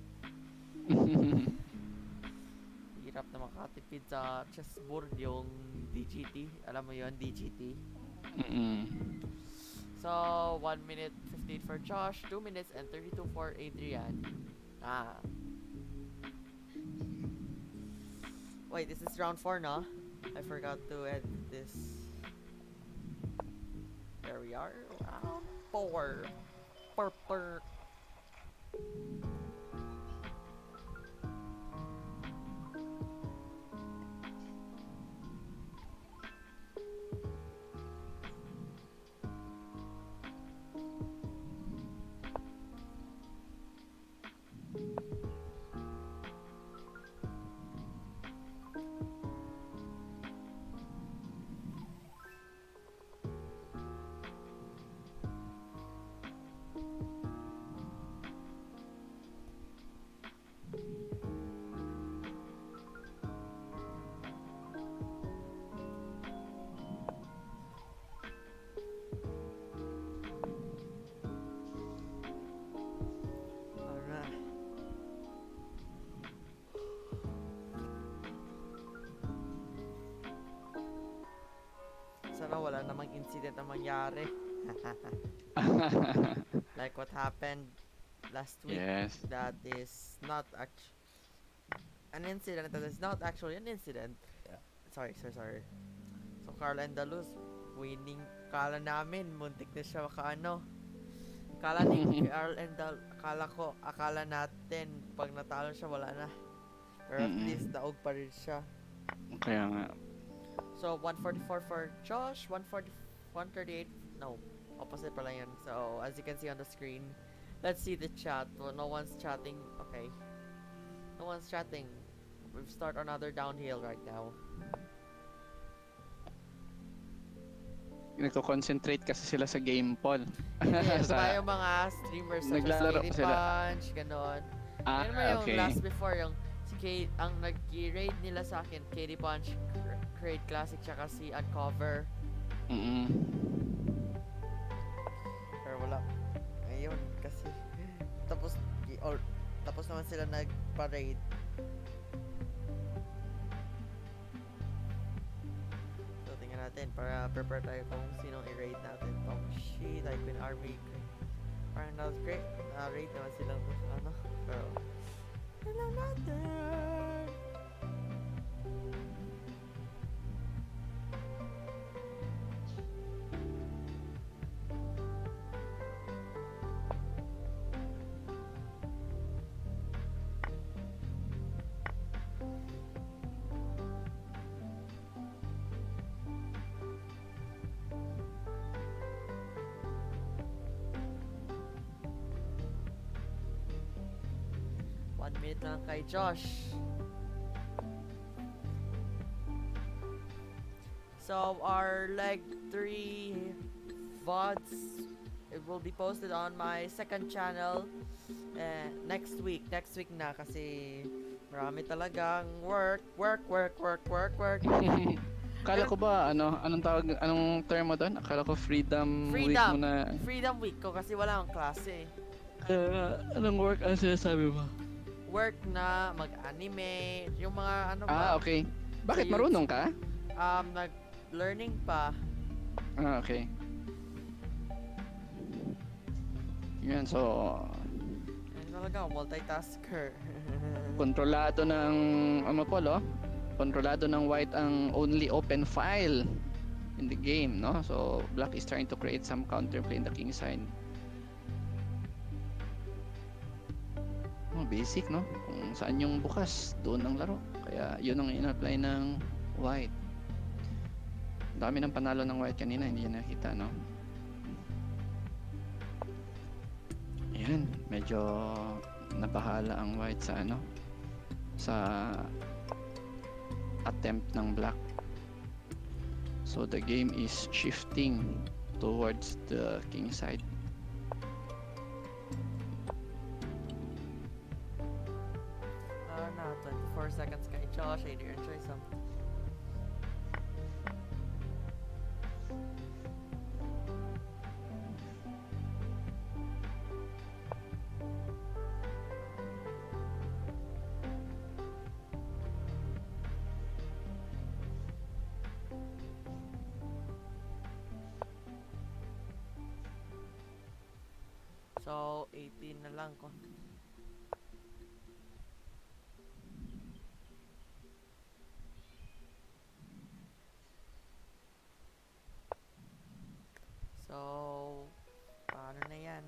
Hirap na makatipid sa chessboard yung D G T. Alam mo yon D G T. Mm-mm. So, one minute fifteen for Josh, two minutes and thirty-two for Adrian. Ah. Wait, this is round four, no? I forgot to edit this. There we are. Round four. Purple. Sana wala namang incident na mangyari. Like what happened last week. Yes. That is not act an incident. That is not actually an incident. Yeah. Sorry, sorry, sorry. So Carla and Daluz, winning. Kala namin, muntik na siya makaano. Kala ni Carl and Dal, akala ko, akala natin, pag natalo siya, wala na. Pero at Mm-mm. least, daog pa rin siya. Kaya nga. So, one forty-four for Josh, one forty, one thirty-eight, no, opposite pala yun. So, as you can see on the screen, let's see the chat. Well, no one's chatting, okay. No one's chatting. We've start another downhill right now. Nagko-concentrate kasi sila sa game, Paul. Yes, Sa- tayo mga streamers such as Naglalaro Katie sila. Punch, ganon. Ah, Yun naman yung okay. last before, yung si Kate, ang nag-raid nila sa akin, Katie Punch, Create Classic, tsaka si Uncover. Mm-mm. Pero wala. Ayun, kasi tapos or tapos naman sila nag-parade. So tingnan natin para prepare tayo kung sinong i-raid natin. Tong Shi, Typhoon Army. Parang that was great. Na-raid naman silang ano. Pero wala natin. One minute lang kay Josh. So our leg three V O Ds, it will be posted on my second channel uh, next week. Next week na kasi marami talagang work, work, work, work, work, work. Akala ko ba, ano, anong tawag, anong term mo doon? Akala ko freedom, week Freedom. mo na. Freedom week ko kasi wala akong klase. Uh, anong work ang sinasabi mo? Work na, mag-anime, yung mga ano ba? Ah, okay. Bakit Sa marunong ka? Um, nag-learning pa. Ah, okay. Yan, so, Ano talaga, multitasker. kontrolado ng, ano po, lo? Kontrolado ng white ang only open file in the game, no? So, black is trying to create some counterplay in the king side. Oh, basic, no? Kung saan yung bukas, doon ang laro. Kaya yun ang in-apply ng white. Dami ng panalo ng white kanina, hindi niya nakita, no? Ayan, medyo nabahala ang white sa ano, sa attempt ng black. So the game is shifting towards the king side. Ah, twenty-four seconds kay Josh. Adrian try some. So, eighteen na lang ko. So, paano na yan?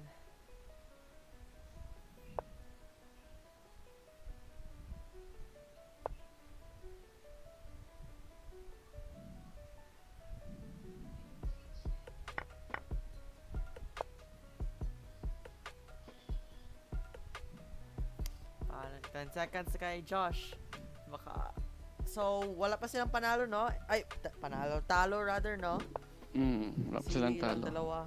Paano? ten seconds kay Josh. Baka... So, wala pa silang panalo, no? Ay, panalo. Talo, rather, no? Hmm, wala pa silang talo. Dalawa.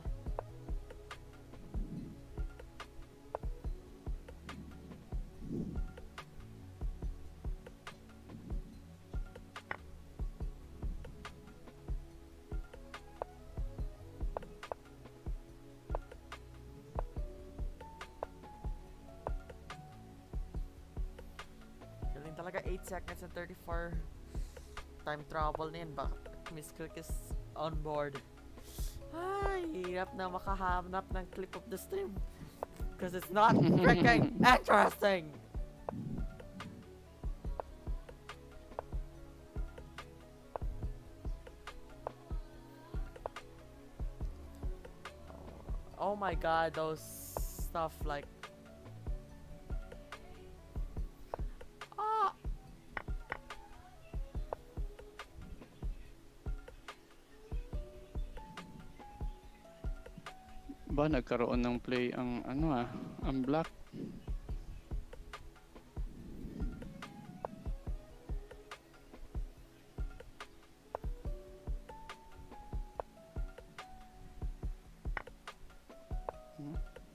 Galing talaga, eight seconds and thirty-four. Time travel na yan. Baka Miss Click is on board. Ay, hirap na makahanap ng clip of the stream. Because it's not freaking interesting. Oh my god, those stuff like... Ah! Ba, nagkaroon ng play ang ano ah, ang black. Hmm?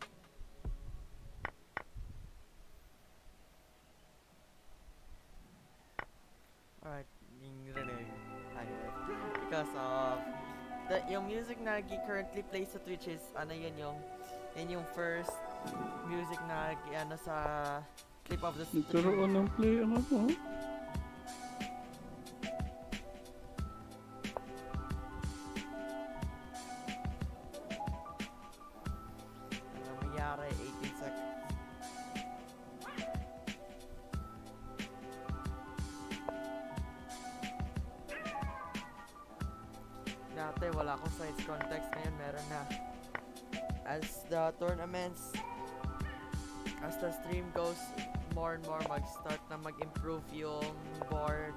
Alright, yung rinig. Because of the, yung music na currently plays sa Twitch is ano yun yung yun yung first music na ano sa clip of the stream. Nagkaroon ng play ang ano. Ano nangyari, eighteen seconds. Dati wala akong size context, ngayon meron na. As the tournaments, as the stream goes more and more, mag-start na mag-improve yung board.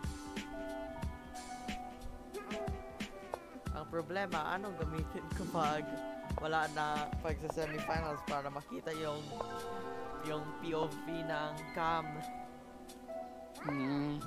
Ang problema, anong gamitin ko pag wala na pag sa semifinals para makita yung yung P O V ng cam. Hmm.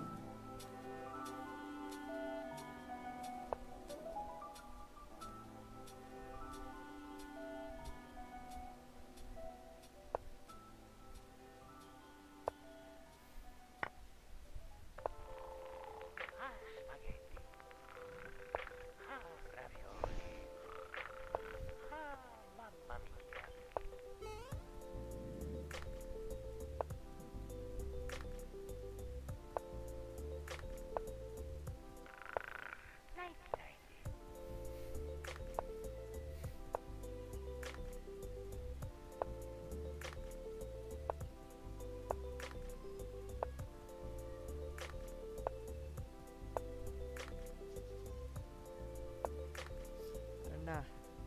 Na.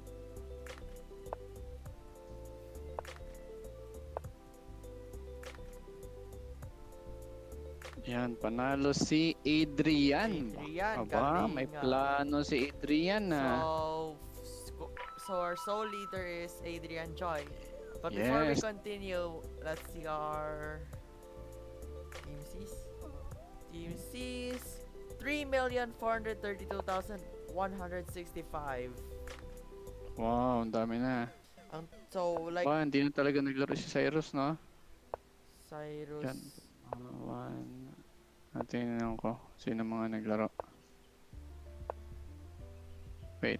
Yan, panalo si Adrian. Adrian, Aba, galing may nga. plano si Adrian na. So, sco- so our sole leader is Adrian Joy. But before we Yes. continue, let's see our team C's. Team C's, three million four hundred thirty-two thousand one hundred sixty-five. Wow, ang dami na. Ang, so, like, Ba, hindi na talaga naglaro si Cyrus, no? Cyrus. Yan. Uh, one, Tingnan ko sino mga naglaro. Wait.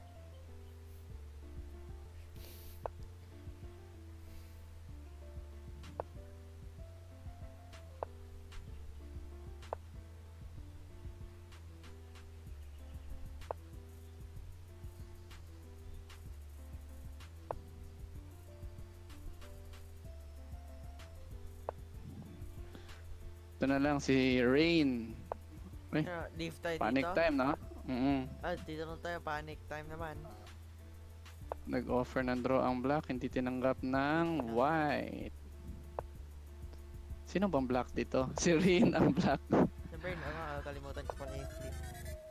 Ito na lang si Rain. Uy, Uh, leave tayo panic dito. time, no? Mm-hmm. Ah, dito na tayo. Panic time naman. Nag-offer ng draw ang black, hindi tinanggap ng white. Sino bang black dito? Si Rain ang black. Siyempre, ano, kalimutan ko pala yung flip.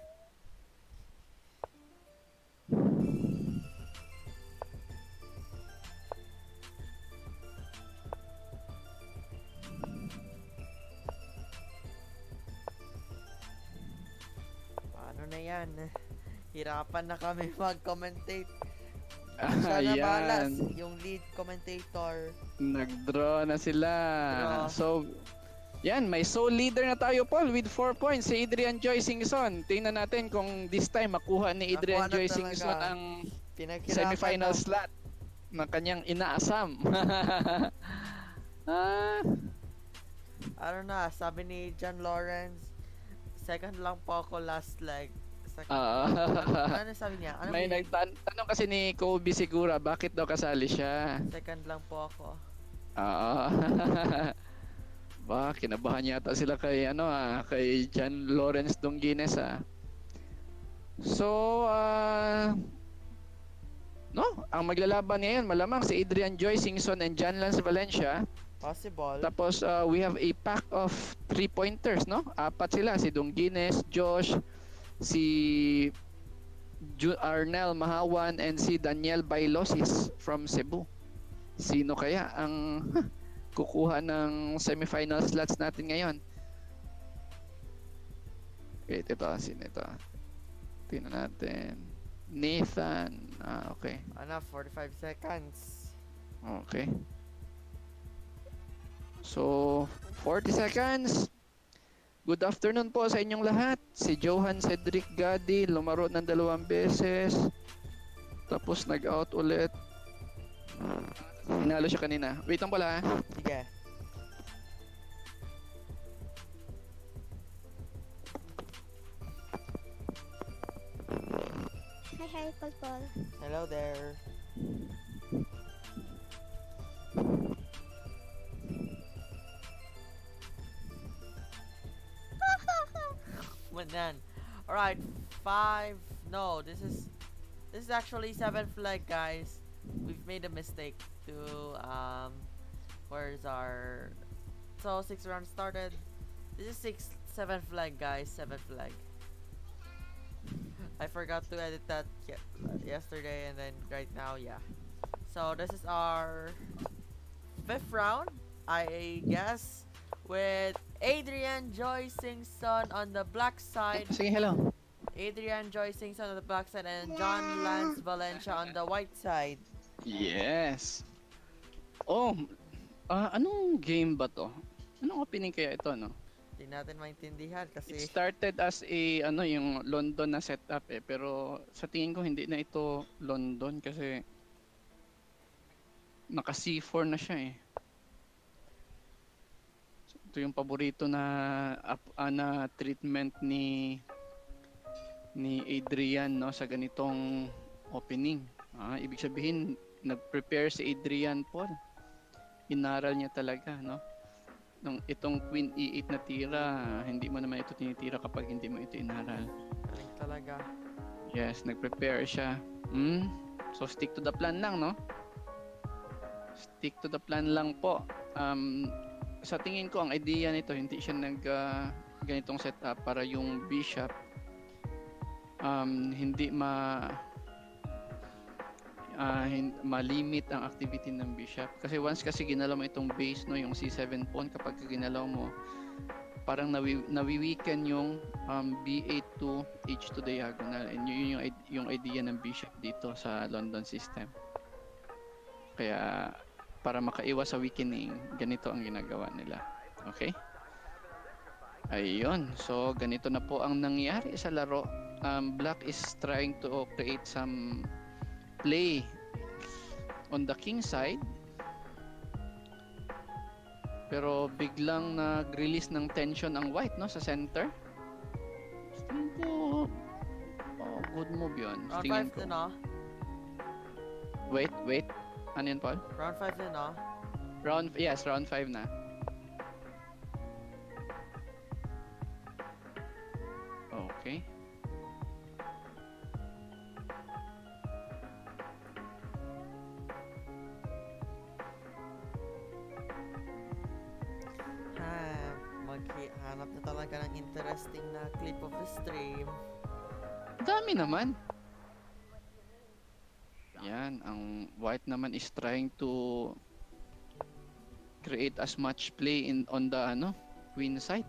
Paano na yan? Hirapan na kami mag-commentate. Siya na balas, Ayan. yung lead commentator. Nag-draw na sila. Draw. So, yan, may sole leader na tayo, Paul, with four points. Si Adrian Joy Singson. Tingnan natin kung this time makuha ni Adrian Nakuha na Joy talaga. Singson ang Pinaghirapan semifinal na. slot na kanyang inaasam. ah, Ano na, sabi ni John Lawrence, second lang po ako last leg. Second. ah. Ano sabi niya? Ano May may nagtanong kasi ni Kobe Sigura, bakit daw kasali siya? second lang po ako. Oo. Ba, kinabahan yata sila kay ano ah, kay John Lawrence Dongines ah. So, ah no, ang maglalaban ngayon malamang si Adrian Joy Singson and John Lance Valencia. Possible. Tapos uh, we have a pack of three pointers, no? Apat sila, si Dongines, Josh, si Ju- Arnel Mahawan and si Daniel Bailosis from Cebu. Sino kaya ang kukuha ng semifinal slots natin ngayon? Wait, ito, sino ito? Tingnan natin. Nathan. Ah, okay. Ano, forty-five seconds. Okay. So, forty seconds. Good afternoon po sa inyong lahat. Si Johan Cedric Gadi, lumaro ng dalawang beses. Tapos nag-out ulit. Hinalo siya kanina. Wait lang pala. Sige. Hi, hi, Paul Paul. Hello there. Manan. Alright, five. No, this is this is actually seventh flag, guys. We've made a mistake to um. Where's our? So six rounds started. This is six, seventh flag, guys. Seventh flag. I forgot to edit that ye yesterday, and then right now, yeah. So this is our fifth round, I guess, with Adrian Joy Singson on the black side. Sige, hello. Adrian Joy Singson on the black side and John Lance Valencia on the white side. Yes. Oh, ah, anong game ba to? Anong opening kaya ito, no? Hindi natin maintindihan It kasi started as a ano yung London na setup eh, pero sa tingin ko hindi na ito London kasi naka C four na siya eh. So, ito yung paborito na up, uh, na treatment ni ni Adrian, no, sa ganitong opening. Ah, ibig sabihin nag-prepare si Adrian Paul. Inaral niya talaga, no? Nung itong Queen E eight na tira, hindi mo naman ito tinitira kapag hindi mo ito inaral. galing talaga. Yes, nag-prepare siya. Hmm? So stick to the plan lang, no? Stick to the plan lang po. Um, sa tingin ko ang idea nito, hindi siya nag uh, ganitong setup para yung bishop um, hindi ma uh, hin- ma-limit ang activity ng bishop. Kasi once kasi ginalaw mo itong base, no, yung C seven pawn, kapag ginalaw mo, parang nawi nawi-weaken yung um, B eight to H two diagonal. And yun yung, yung idea ng bishop dito sa London system. Kaya para makaiwas sa weakening, ganito ang ginagawa nila. Okay? Ayun. So, ganito na po ang nangyari sa laro. Um, Black is trying to create some play on the king side. Pero biglang nag-release ng tension ang white, no, sa center. Tingin ko, oh, good move yun. Round Tingin five ko. din ah. Wait, wait. Ano yun, Paul? Round five din ah. Round, yes, round five na. Okay. Ha, maghanap na talaga ng interesting na clip of the stream. Dami naman. Yan, ang white naman is trying to create as much play in on the ano, queen side.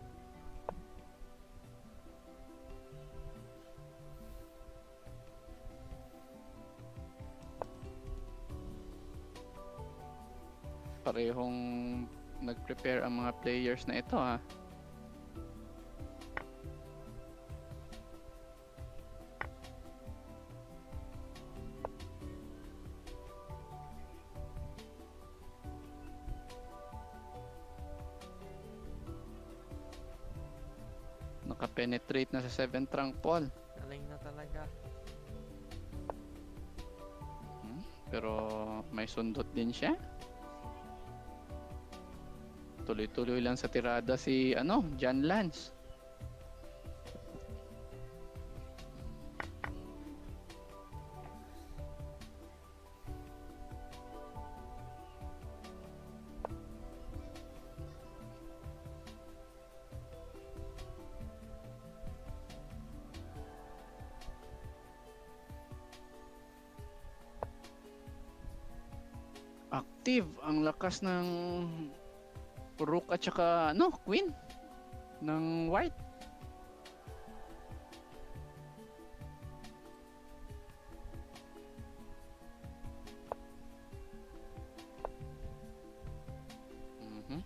Parehong nag-prepare ang mga players na ito, ha. Naka-penetrate na sa seventh rank, Paul. Galing na talaga. Hmm? Pero may sundot din siya. Tuloy-tuloy lang sa tirada si ano, John Lance. Active ang lakas ng Rook at saka ano, Queen ng white. Mhm.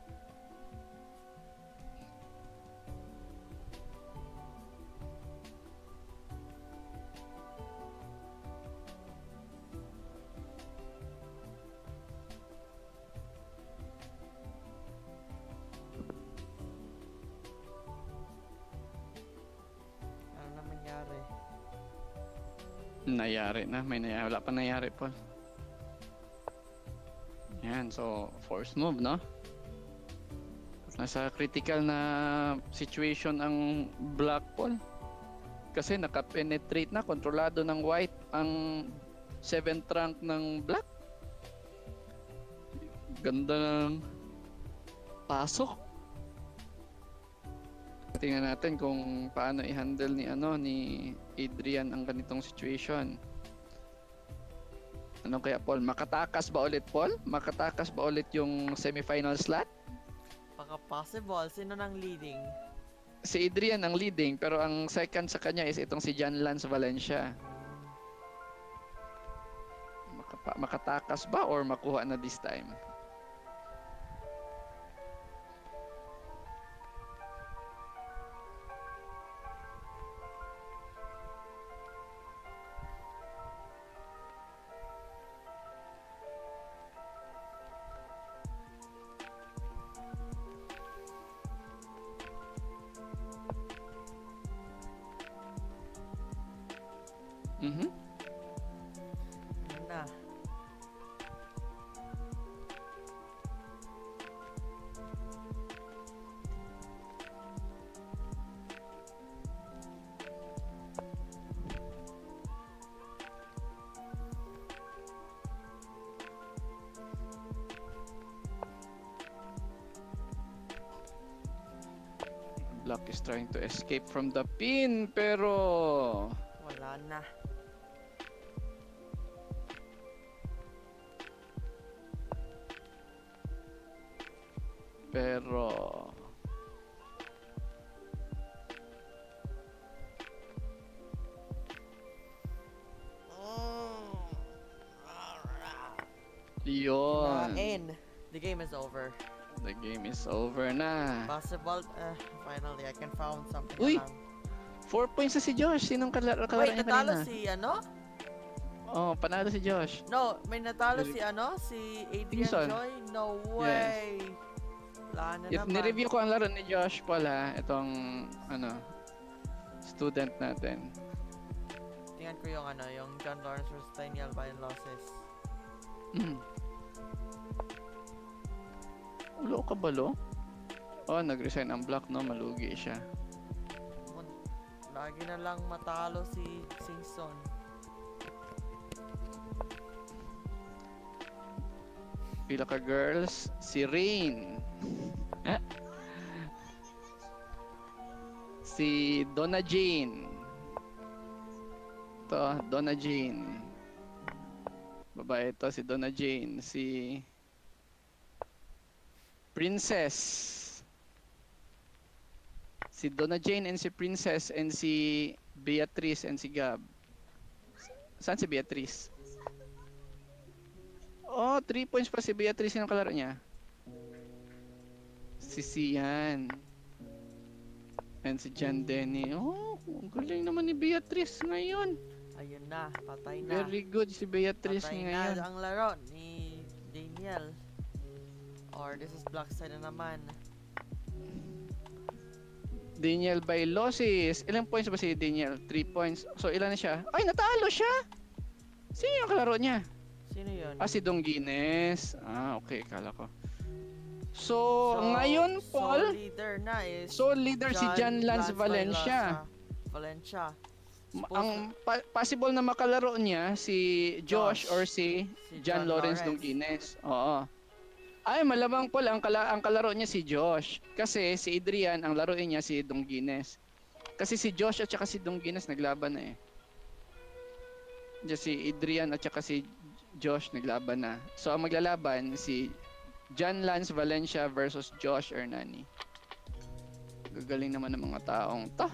Ano na mangyari? Nayari na, may nayari, wala pa nayari, Paul. Yan, so force move, no? Nasa critical na situation ang black, Paul. Kasi naka-penetrate na, kontrolado ng white ang seventh rank ng black. Ganda ng pasok. Tingnan natin kung paano i-handle ni ano ni Adrian ang ganitong situation. Ano kaya, Paul? Makatakas ba ulit, Paul? Makatakas ba ulit yung semifinal slot? Baka possible. Sino nang leading? Si Adrian ang leading, pero ang second sa kanya is itong si John Lance Valencia. Makapa- makatakas ba or makuha na this time? Mhm. Ano na? Black is trying to escape from the pin, pero Wala na. pero yun. Na-end. The game is over. The game is over na. Possible, uh, finally, I can found something Uy! around. Four points na si Josh. Sinong kalaro kalaro Wait, niya natalo kanina? si ano? Oh, panalo si Josh. No, may natalo Nire- si ano? Si Adrian Pinson. Joy? No way! Wala na If naman. ni-review ko ang laro ni Josh pala, itong ano, student natin. Tingnan ko yung ano, yung John Lawrence versus Daniel by losses. Mm. Ulo ka ba, lo? Oh, nag-resign ang Black, no? Malugi siya. Mun- Lagi na lang matalo si Singson. Pila ka girls? Si Rain. Si Donna Jane. Ito, Donna Jane. Babae ito, si Donna Jane. Si Princess. Si Donna Jane and si Princess and si Beatrice and si Gab. Saan si Beatrice? Oh, three points pa si Beatrice. Yung kalaro niya? Si Sian. And si John Denny. Oh, ang galing naman ni Beatrice ngayon. Ayun na, patay na. Very good si Beatrice Patay ngayon. na ang laro ni Daniel. Or this is black side na naman. Daniel by losses. Ilang points ba si Daniel? three points. So ilan na siya? Ay, natalo siya! Sino yung kalaro niya? Sino yun? Ah, si Donguines. Ah, okay. Kala ko. So, So, ngayon, So Paul, leader na is so leader si John Lance Valencia. Valencia. Ma- Ang pa- possible na makalaro niya si Josh, Josh. or si, Si John, John Lawrence Lawrence. Donguines. Oo. Ay, malamang Paul, ang, kala- ang kalaro niya si Josh. Kasi si Adrian, ang laruin niya si Donguines. Kasi si Josh at saka si Donguines naglaban na eh. Diyan si Adrian at saka si Josh naglaban na. So ang maglalaban si John Lance Valencia versus Josh Hernani. Gagaling naman ng mga taong to.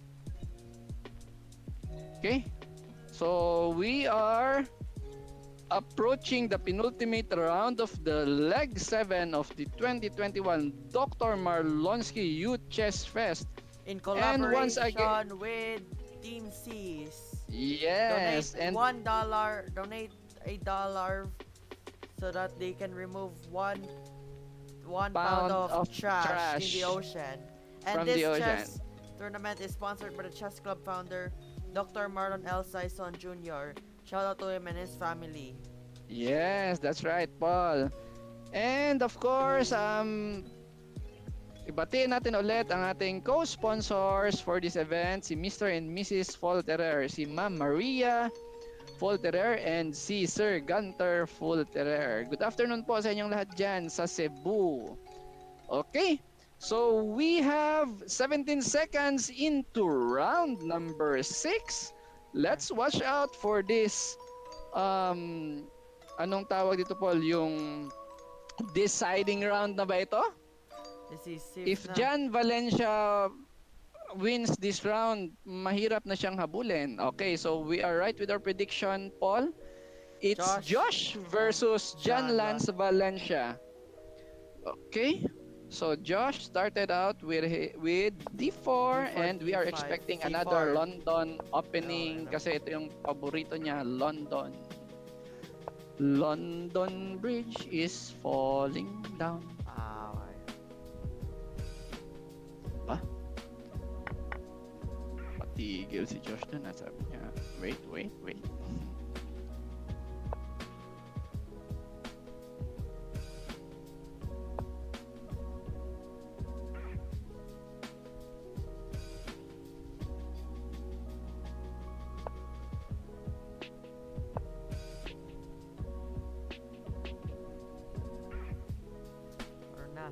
Okay? So we are approaching the penultimate round of the leg seven of the twenty twenty-one Doctor Marlonsky Youth Chess Fest. In And once collaboration again- with Team C's. Yes, Donate and one dollar. Donate a dollar so that they can remove one one pound, Pound of, of trash, trash in the ocean. And from this the ocean. chess tournament is sponsored by the chess club founder Doctor Marlon L. Sison Junior Shout out to him and his family. Yes, that's right, Paul. And of course, um, ibatiin natin ulit ang ating co-sponsors for this event, si Mister and Missus Folterer, si Ma'am Maria Folterer, and si Sir Gunter Folterer. Good afternoon po sa inyong lahat dyan sa Cebu. Okay, so we have seventeen seconds into round number six. Let's watch out for this, um, anong tawag dito, Paul, yung deciding round na ba ito? This is If na. John Valencia wins this round, mahirap na siyang habulin. Okay, so we are right with our prediction, Paul. It's Josh Josh, versus John John Lance Valencia. Okay, so Josh started out with hi- with D four, D four, and we are D five, expecting C another four. London opening Oh, kasi ito yung paborito niya, London. London Bridge is falling down. Ah, okay. Patigil si Josh na, sabi niya, wait, wait, wait. Or na.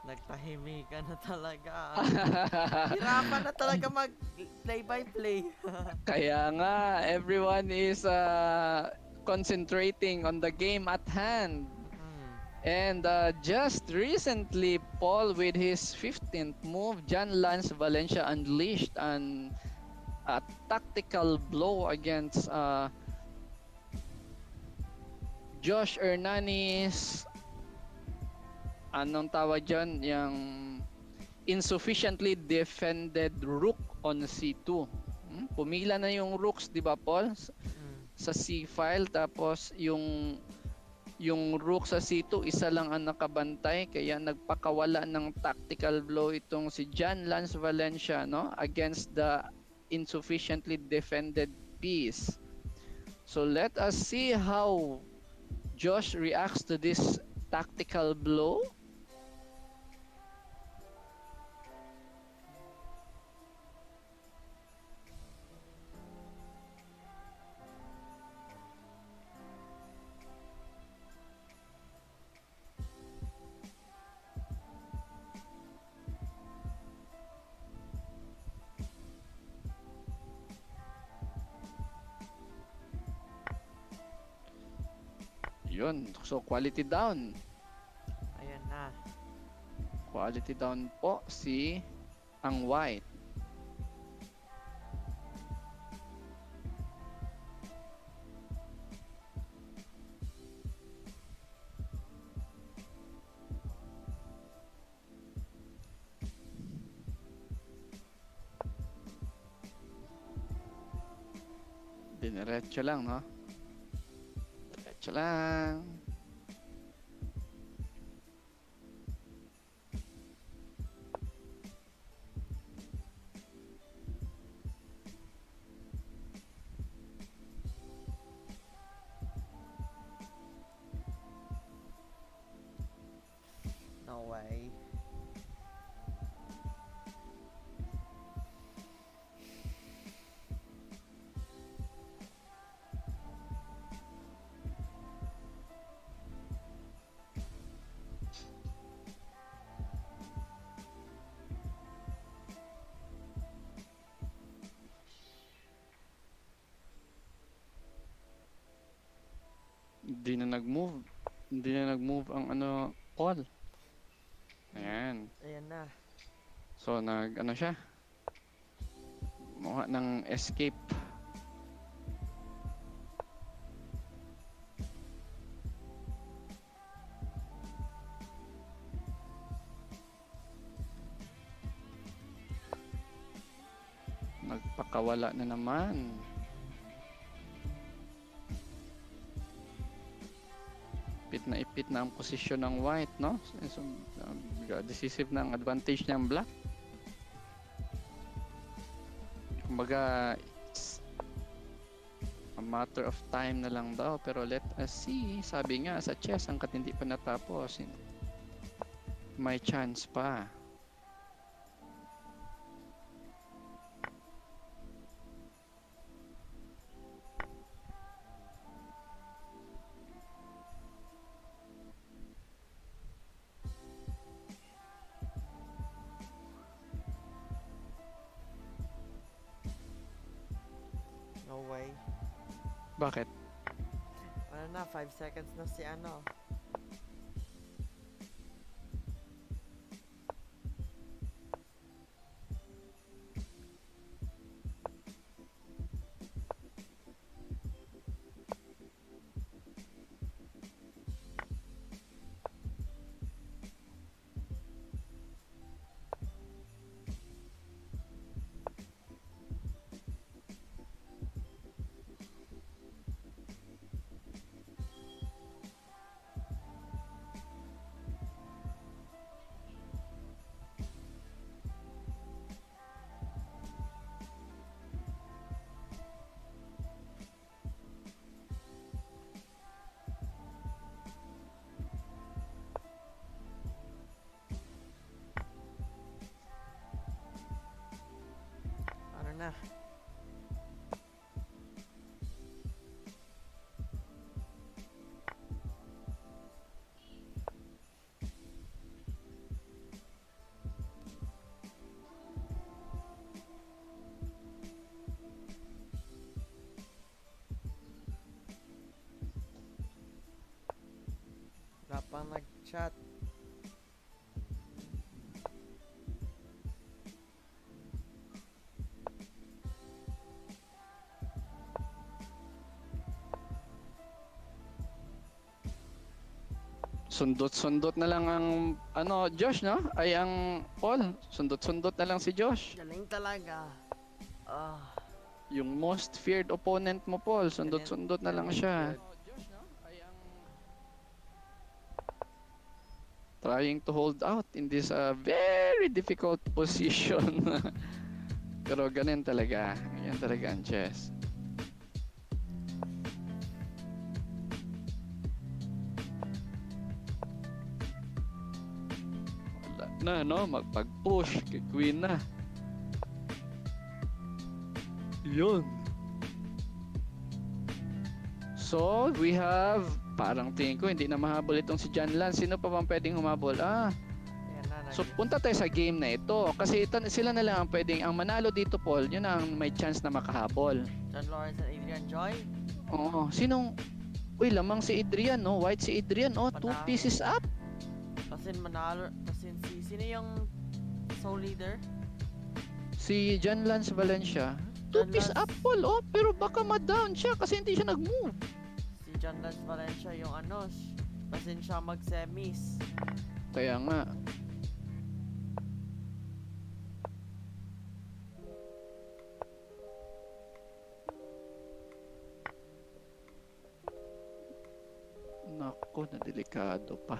Nagtahimikan na talaga. Hirapan na talaga mag play by play. Kaya nga, everyone is uh, concentrating on the game at hand. Hmm. And uh, just recently, Paul with his fifteenth move, John Lance Valencia unleashed an a tactical blow against uh, Josh Hernanis. Anong tawag dyan? Yung insufficiently defended rook on C two. Hmm? Pumila na yung rooks, di ba, Paul? Hmm. Sa C file, tapos yung yung rook sa C two, isa lang ang nakabantay, kaya nagpakawala ng tactical blow itong si John Lance Valencia, no, against the insufficiently defended piece. So let us see how Josh reacts to this tactical blow. Yun, so quality down. Ayan na. Quality down po si ang white. Dinerecho lang, no? Diretso lang. No way. Hindi na nag-move. Hindi na nag-move ang ano, Paul. Ayan. Ayan na. So, nag, ano siya? Mukha ng escape. Nagpakawala na naman. Ipit na ipit na ang posisyon ng white, no? So, uh, decisive na ang advantage ng black. Kumbaga, it's a matter of time na lang daw. Pero let us see. Sabi nga sa chess, hanggat hindi pa natapos, may chance pa. No way. Bakit? Ano na, five seconds na si ano. chat. Sundot-sundot na lang ang ano, Josh, no? Ay ang Paul, sundot-sundot na lang si Josh. Galing talaga. Ah. Yung most feared opponent mo, Paul, sundot-sundot na lang siya. Josh, no? Ay ang trying to hold out in this uh, very difficult position. Pero ganun talaga. Ganyan talaga ang chess. Na no, magpag-push kay Queen na. Yun. So, we have parang tingin ko hindi na mahabol itong si John Lance. Sino pa bang pwedeng humabol? Ah. Na, so, punta tayo sa game na ito. Kasi ito, sila na lang ang pwedeng, ang manalo dito, Paul, yun ang may chance na makahabol. John Lawrence and Adrian Joy? Oo. Sinong, uy, lamang si Adrian, no? White si Adrian, oh, two pieces up. Kasi manalo, kasi si, sino yung soul leader? Si John Lance Valencia. Two piece up, Paul, oh, pero baka ma-down siya kasi hindi siya nag-move. Si John Lance Valencia yung ano, kasi siya mag-semis. Kaya nga. Nako, na delikado pa.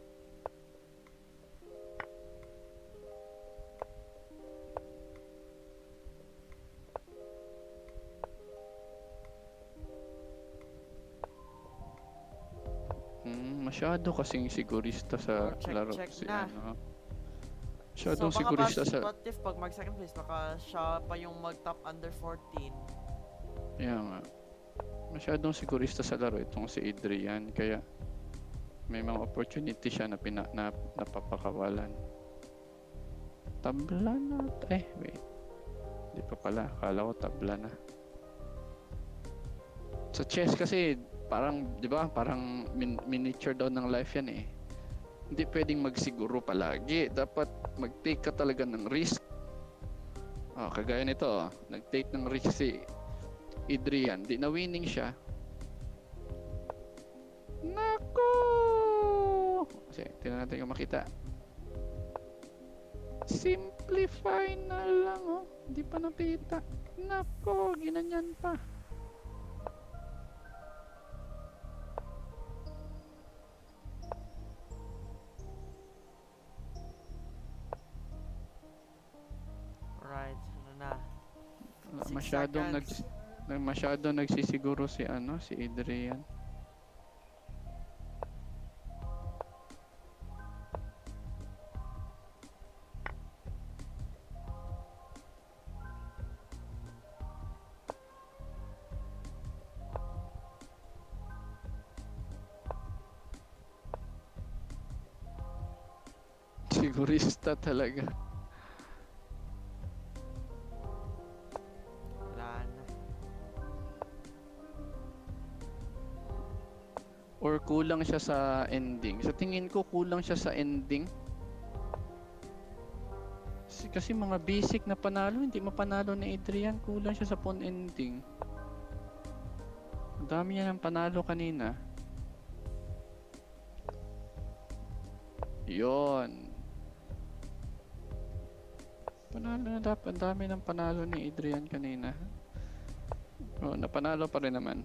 Hmm, masyado kasing sigurista sa check, laro check si na. ano. Masyadong so, sigurista sa... What if pag mag second place, baka siya pa yung mag top under fourteen. Kaya nga. Masyadong sigurista sa laro itong si Adrian. Kaya may mga opportunity siya na, pina, na napapakawalan. Tabla na. Eh, wait. Hindi pa pala. Akala ko tabla na. Sa chess kasi, parang, di ba? Parang min miniature daw ng life yan eh. Hindi pwedeng magsiguro palagi. Dapat mag-take ka talaga ng risk. Oh, kagaya nito, oh. Nag-take ng risk si Adrian. Di na winning siya. Nako! Kasi, tingnan natin kung makita. Simplify na lang, oh. Hindi pa nakita. Nako, ginanyan pa. Right, ano na? Masyadong nag masyadong nagsisiguro si ano, si Adrian. Sigurista talaga. Or kulang siya sa ending. Sa tingin ko, kulang siya sa ending. Kasi, kasi mga basic na panalo, hindi mapanalo ni Adrian. Kulang siya sa pawn ending. Ang dami niya ng panalo kanina. Yon. Panalo na dapat. Ang dami ng panalo ni Adrian kanina. Oh, napanalo pa rin naman.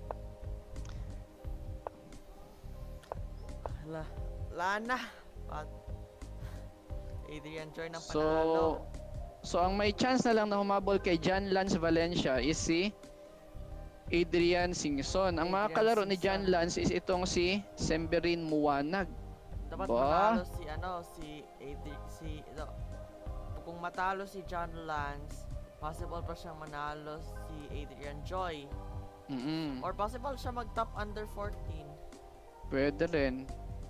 La, Lana. At Adrian Joy ng So, panalo. so ang may chance na lang na humabol kay John Lance Valencia is si Adrian Singson. Ang mga Adrian kalaro ni Singson. John Lance is itong si Semberin Muwanag. Dapat Ba? manalo si ano si Adrian si no, kung matalo si John Lance, possible pa siyang manalo si Adrian Joy. Mm-mm. Or possible siya mag-top under fourteen. Pwede rin.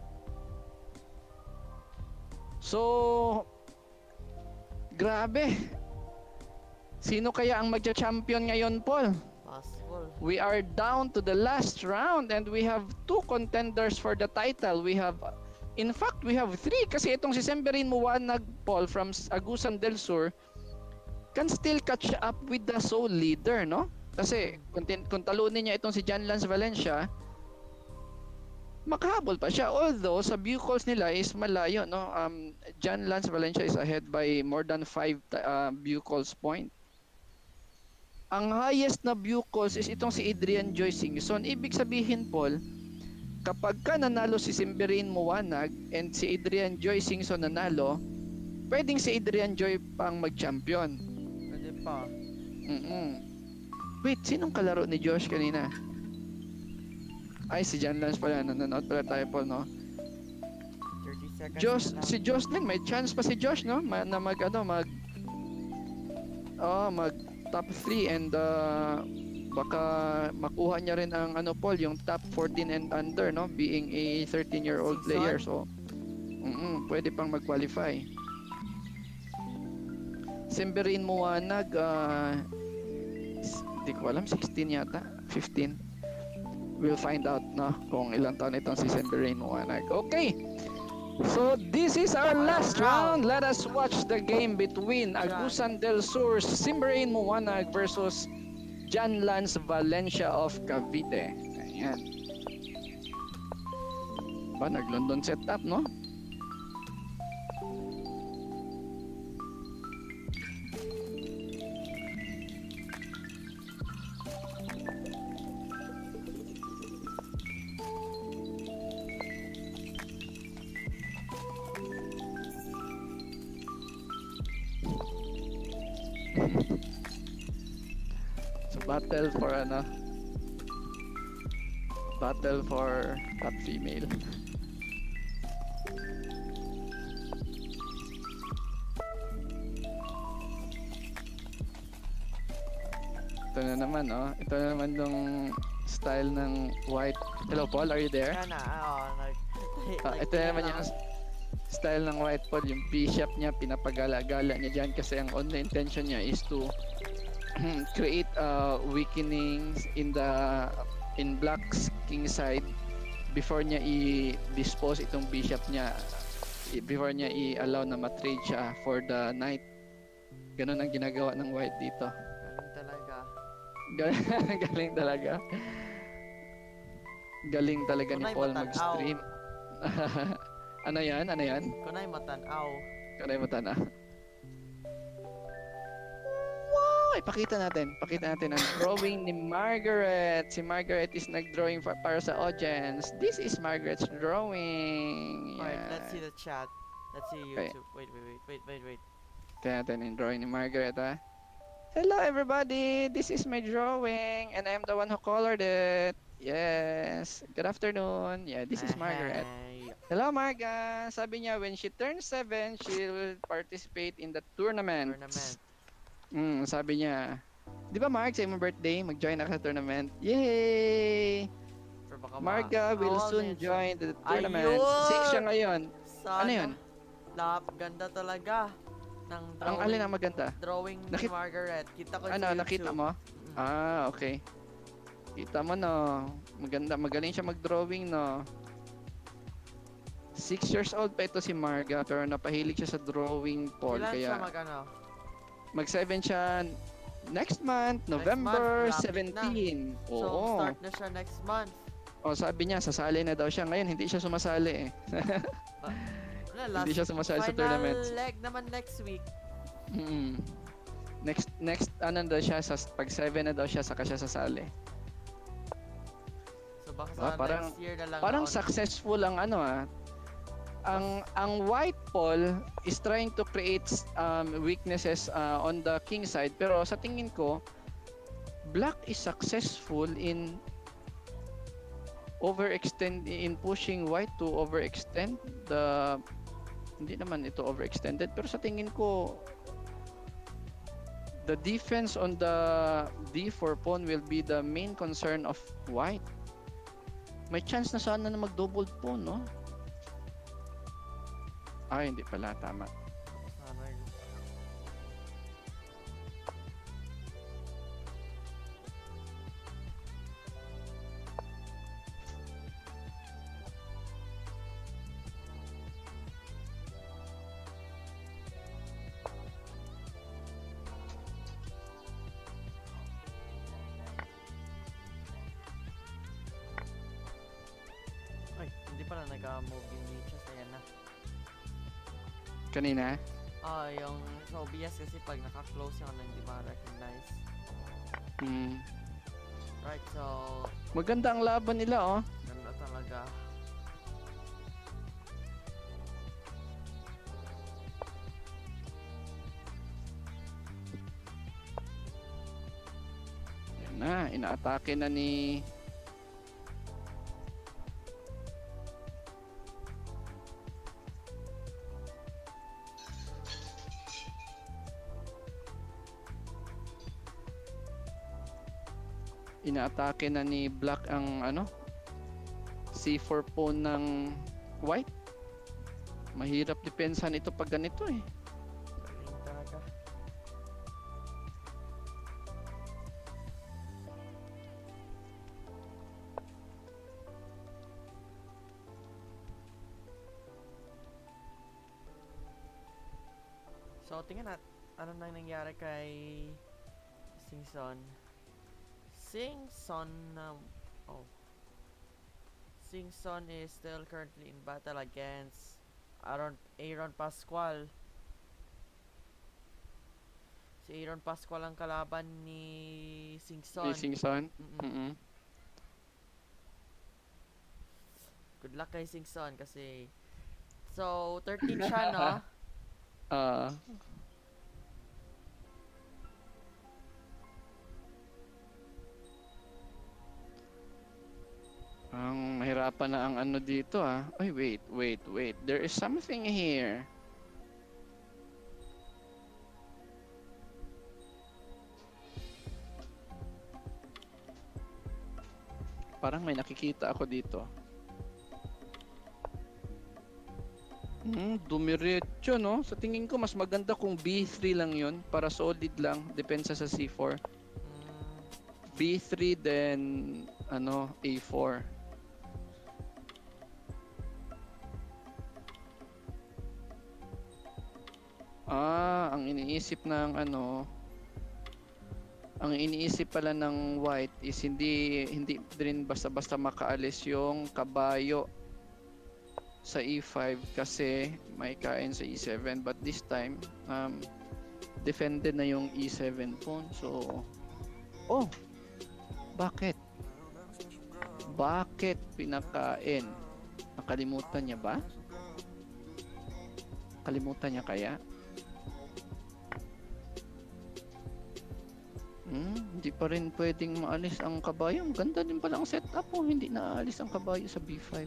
So, grabe. Sino kaya ang magcha-champion ngayon, Paul? Possible. We are down to the last round and we have two contenders for the title. We have In fact, we have three kasi itong si Semberin Muwanag Paul from Agusan del Sur can still catch up with the sole leader, no? Kasi kung, tin- kung talunin niya itong si John Lance Valencia, makahabol pa siya. Although sa view calls nila is malayo, no? Um, John Lance Valencia is ahead by more than five uh, view calls point. Ang highest na view calls is itong si Adrian Joy Singson. Ibig sabihin, Paul, kapag ka nanalo si Simberin Muwanag and si Adrian Joy Singson nanalo, pwedeng si Adrian Joy pang mag-champion. Pwede pa. Mm-mm. Wait, sinong kalaro ni Josh kanina? Ay, si John Lance pala. Nanonood pala tayo, Paul, no? thirty seconds Josh, na lang. si Josh din, may chance pa si Josh, no? Ma na mag, ano, mag... Oh, mag top three and uh, baka makuha niya rin ang, ano, Paul, yung top fourteen and under, no? Being a thirteen-year-old player, so... Mm-mm, pwede pang mag-qualify. Semberin Muwanag, uh, hindi ko alam, sixteen yata, fifteen. We'll find out, no, kung ilang taon itong si Semberin Muwanag. Okay, so this is our last round. Let us watch the game between Agusan del Sur's Semberin Muwanag versus John Lance Valencia of Cavite. Ayan. Ba, nag-London setup, no? So battle for ano? Battle for top female. Ito na naman, oh. Ito na naman yung style ng white. Hello, Paul, are you there? Yan na, oo. Nag, Ah, ito na naman yung style ng white Paul, yung bishop niya, pinapagala-gala niya dyan kasi ang only intention niya is to create uh, weakenings in the in black's king side before niya i-dispose itong bishop niya, before niya i-allow na matrade siya for the knight. Ganun ang ginagawa ng white dito. galing talaga. Galing, galing talaga. Galing talaga ni Kunay Paul matanaw. mag-stream. Ano yan? Ano yan? Kunay matanaw. Kunay matana. Wow! Ipakita natin. Pakita natin ang drawing ni Margaret. Si Margaret is nag-drawing pa para sa audience. This is Margaret's drawing. Alright, Yan. let's see the chat. Let's see YouTube. Wait, wait, wait, wait, wait, wait. Tingnan natin yung drawing ni Margaret, ha? Hello, everybody! This is my drawing, and I'm the one who colored it. Yes. Good afternoon. Yeah, this is Margaret. Hey. Hello, Marga. Sabi niya, when she turns seven, she will participate in the tournament. Tournament. Mm, sabi niya. Di ba, Mark, sa iyong birthday, mag-join na ka sa tournament? Yay! Or baka Marga ma- will Oh, soon medyo- join the tournament. Ayun! Six siya ngayon. Sana. Ano yun? Lap, ganda talaga. Ng Ang drawing, alin ang maganda? drawing ni Nakit- Margaret. Kita ko Ano, sa YouTube. nakita mo? Mm. Ah, okay. Kita mo, no. Maganda, magaling siya mag-drawing, no. Six years old pa ito si Marga, pero napahilig siya sa drawing, Paul. Kailan Kaya siya mag ano? mag-seven siya next month, November month, lapit seventeen. So, Oo. start na siya next month. Oh, sabi niya, sasali na daw siya. Ngayon, hindi siya sumasali eh. Ano, last Hindi siya sumasali sa final tournaments. leg naman next week. Mm. Next, next, ano daw siya, sa, pag seven na daw siya, saka siya sasali. So, baka Ah, sa parang- next year na lang. Parang on- successful ang ano ah. Ang ang white Paul is trying to create um, weaknesses uh, on the king side, pero sa tingin ko black is successful in overextend in pushing white to overextend the hindi naman ito overextended, pero sa tingin ko the defense on the d four pawn will be the main concern of white. May chance na sana na mag-double pawn, no? Ay, hindi pala. Tama. Ano yun? na nag-move yung niches. Ayan na. Kanina? Ah, yung sa O B S kasi pag naka-close yung ano, hindi ma-recognize. Hmm. Right, so... Maganda ang laban nila, oh. Ganda talaga. Yan na, inaatake na ni... Inaatake na ni Black ang ano C four pawn ng White. Mahirap depensahan ito pag ganito eh. Galing talaga. So tingnan natin ano nang nangyari kay Singson. Singson um, oh. Singson is still currently in battle against Aaron Aaron Pascual. Si Aaron Pascual ang kalaban ni Singson. Ni Singson. Mm-mm. Mm-mm. Good luck kay Singson kasi so thirteen siya no. Ah. Ang mahirapan na ang ano dito ah. Ay, wait, wait, wait. There is something here. Parang may nakikita ako dito. Hmm, dumiretso no? Sa tingin ko mas maganda kung B three lang yun. Para solid lang. Depensa sa C four. Mm, B three then ano, A four. Ah, ang iniisip ng ano, ang iniisip pala ng White is hindi hindi din basta-basta makaalis yung kabayo sa E five kasi may kain sa E seven, but this time um defended na yung E seven pawn. So oh, bakit? Bakit pinakain? Nakalimutan niya ba? Kalimutan niya kaya? Hmm, hindi pa rin pwedeng maalis ang kabayo. Ganda din pala ang setup mo. Hindi naaalis ang kabayo sa B five.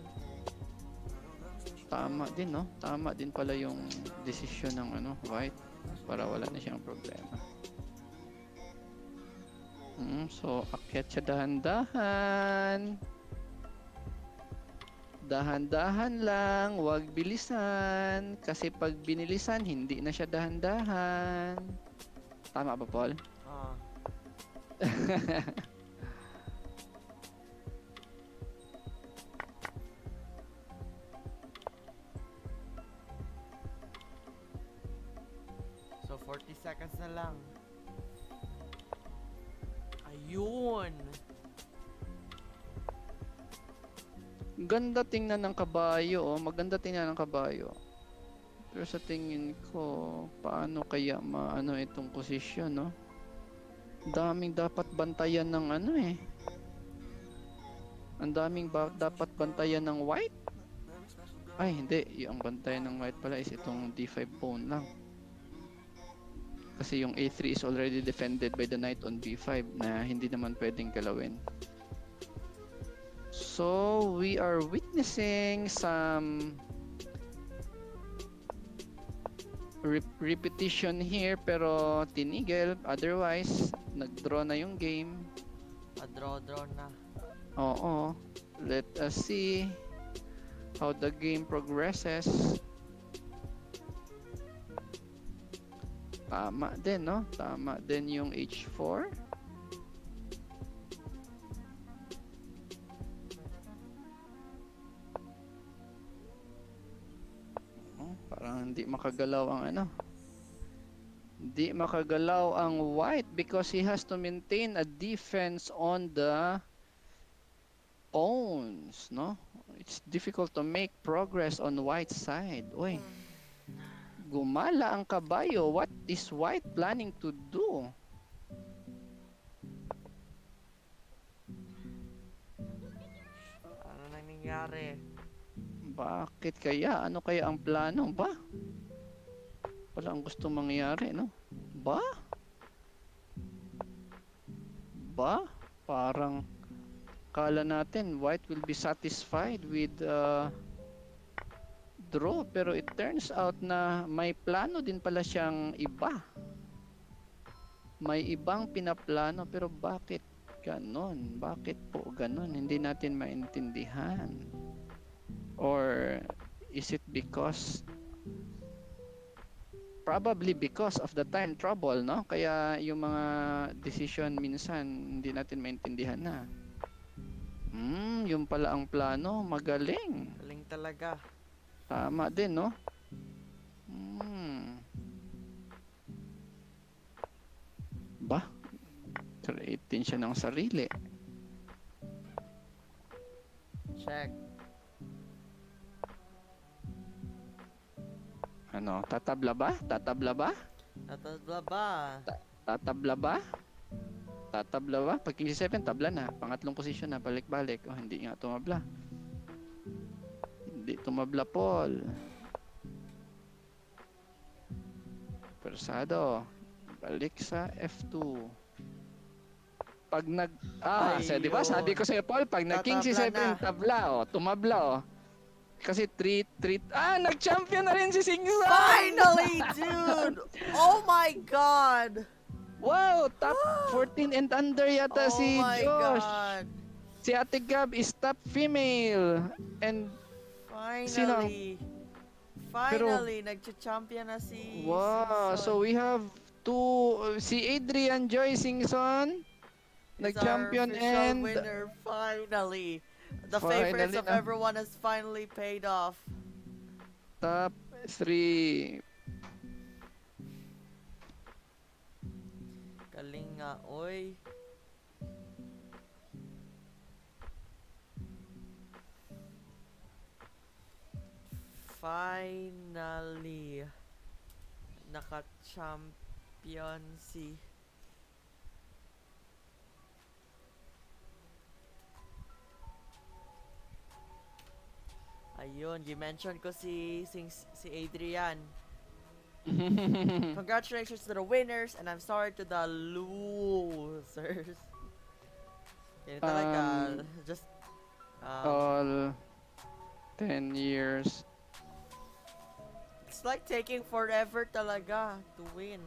Tama din, no? Tama din pala yung desisyon ng ano, White para wala na siyang problema. Hmm, so akyat siya dahan-dahan. Dahan-dahan lang, wag bilisan. Kasi pag binilisan, hindi na siya dahan-dahan. Tama ba, Paul? ah. So forty seconds na lang. Ayun. Ganda tingnan ng kabayo, oh. Maganda tingnan ng kabayo. Pero sa tingin ko, paano kaya maano itong posisyon, no? Daming dapat bantayan ng ano eh. Ang daming ba dapat bantayan ng White? Ay, hindi. Yung bantayan ng White pala is itong D five pawn lang. Kasi yung A three is already defended by the knight on B five na hindi naman pwedeng galawin. So, we are witnessing some re repetition here pero tinigil. Otherwise, nag-draw na yung game. Pa-draw-draw na. Oo. Let us see how the game progresses. Tama din, no? Tama din yung H four. Oh, parang hindi makagalaw ang ano. Hindi makagalaw ang White because he has to maintain a defense on the owns, no? It's difficult to make progress on white side. Uy, gumala ang kabayo. What is white planning to do? Ano nang nangyari? Bakit kaya? Ano kaya ang plano? Ba? Wala ang gusto mangyari, no? Ba? Ba? Parang kala natin white will be satisfied with uh, draw, pero it turns out na may plano din pala siyang iba. May ibang pinaplano, pero bakit ganon? Bakit po ganon? Hindi natin maintindihan. Or is it because probably because of the time trouble, no? Kaya yung mga decision minsan hindi natin maintindihan na. Hmm, yung pala ang plano. Magaling. Galing talaga. Tama din, no? Hmm. Ba? Create din siya ng sarili. Check. Ano? Tatabla ba? Tatabla ba? Tatabla ba? Ta- tatabla ba? Tatabla ba? Pag king c seven, tabla na. Pangatlong posisyon na, balik-balik. Oh, hindi nga tumabla. Hindi tumabla, Paul. Persado. Balik sa F two. Pag nag... Ah, sa, di ba? Sabi ko sa'yo, Paul, pag nag king c seven, tabla, oh. Tumabla, oh. Kasi three, three... Ah, nag-champion na rin si Singson! Finally, dude! Oh my God! Wow! Top fourteen and under yata Oh si my Josh. God! Si Ate Gab is top female. And Finally! Finally, nag-champion na si wow! Singson. So we have two... uh, si Adrian Joy Singson, nag-champion Is our official and... winner, finally! The Finally favorites of na. everyone has finally paid off. Top three. Galing nga, oy. Finally, naka-champion si... Ayun, you-mention ko si, si, si Adrian. Congratulations to the winners, and I'm sorry to the losers. Yan talaga, Um, just... Um, All ten years. It's like taking forever talaga to win.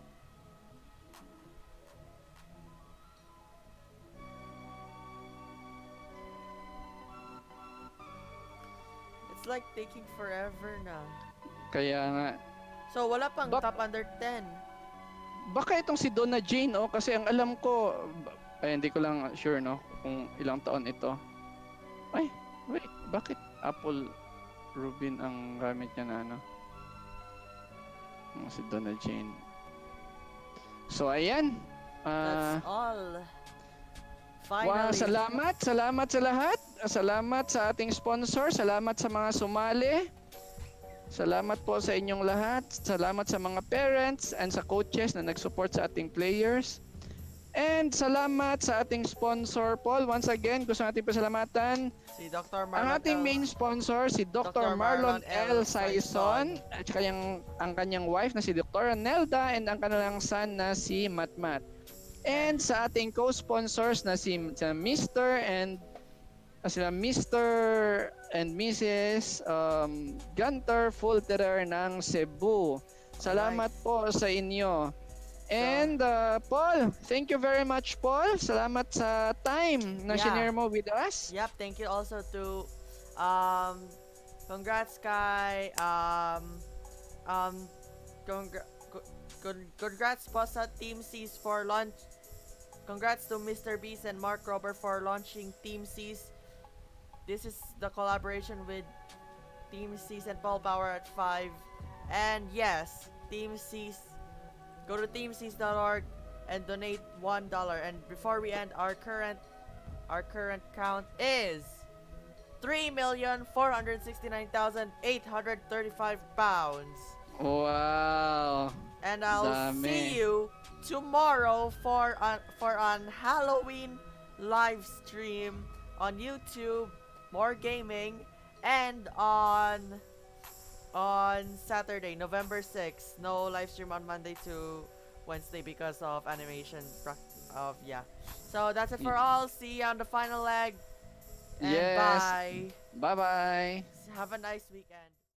It's like taking forever na. Kaya nga. So, wala pang Bak- top under ten. Baka itong si Donna Jane, oh, kasi ang alam ko, ay hindi ko lang sure, no, kung ilang taon ito. Ay, wait, bakit Apple Rubin ang gamit niya na, ano? Oh, si Donna Jane. So, ayan. That's Ah, all. wow, Finally. salamat, salamat sa lahat. Salamat sa ating sponsor, salamat sa mga sumali. Salamat po sa inyong lahat. Salamat sa mga parents and sa coaches na nag-support sa ating players. And salamat sa ating sponsor, Paul. Once again, gusto natin pasalamatan Si Doctor ang Marlon ating L. main sponsor, si Doctor Doctor Marlon Marlon L. L. Saison, at kanyang, ang kanyang wife na si Doctor Nelda, and ang kanilang son na si Matmat. And sa ating co-sponsors na si si Mister and uh, sila Mister and Missus Um, Gunter Fulterer ng Cebu. Salamat Nice. po sa inyo. And uh, Paul, thank you very much, Paul. Salamat sa time na Yeah. shinare mo with us. Yep, thank you also to um congrats kay um um congra- co- con- congrats po sa Team C's for launch. Congrats to Mister Beast and Mark Robert for launching Team C's. This is the collaboration with Team C's and Paul Bauer at five. And yes, Team C's, go to team c's dot org and donate one dollar. And before we end, our current Our current count is three million four hundred sixty-nine thousand eight hundred thirty-five pounds. Wow. And I'll Dami. see you tomorrow for an, for an Halloween live stream on YouTube, more gaming, and on on Saturday, November sixth. No live stream on Monday to Wednesday because of animation of yeah. So that's it for all. See you on the final leg. And Yes. bye. Bye-bye. Have a nice weekend.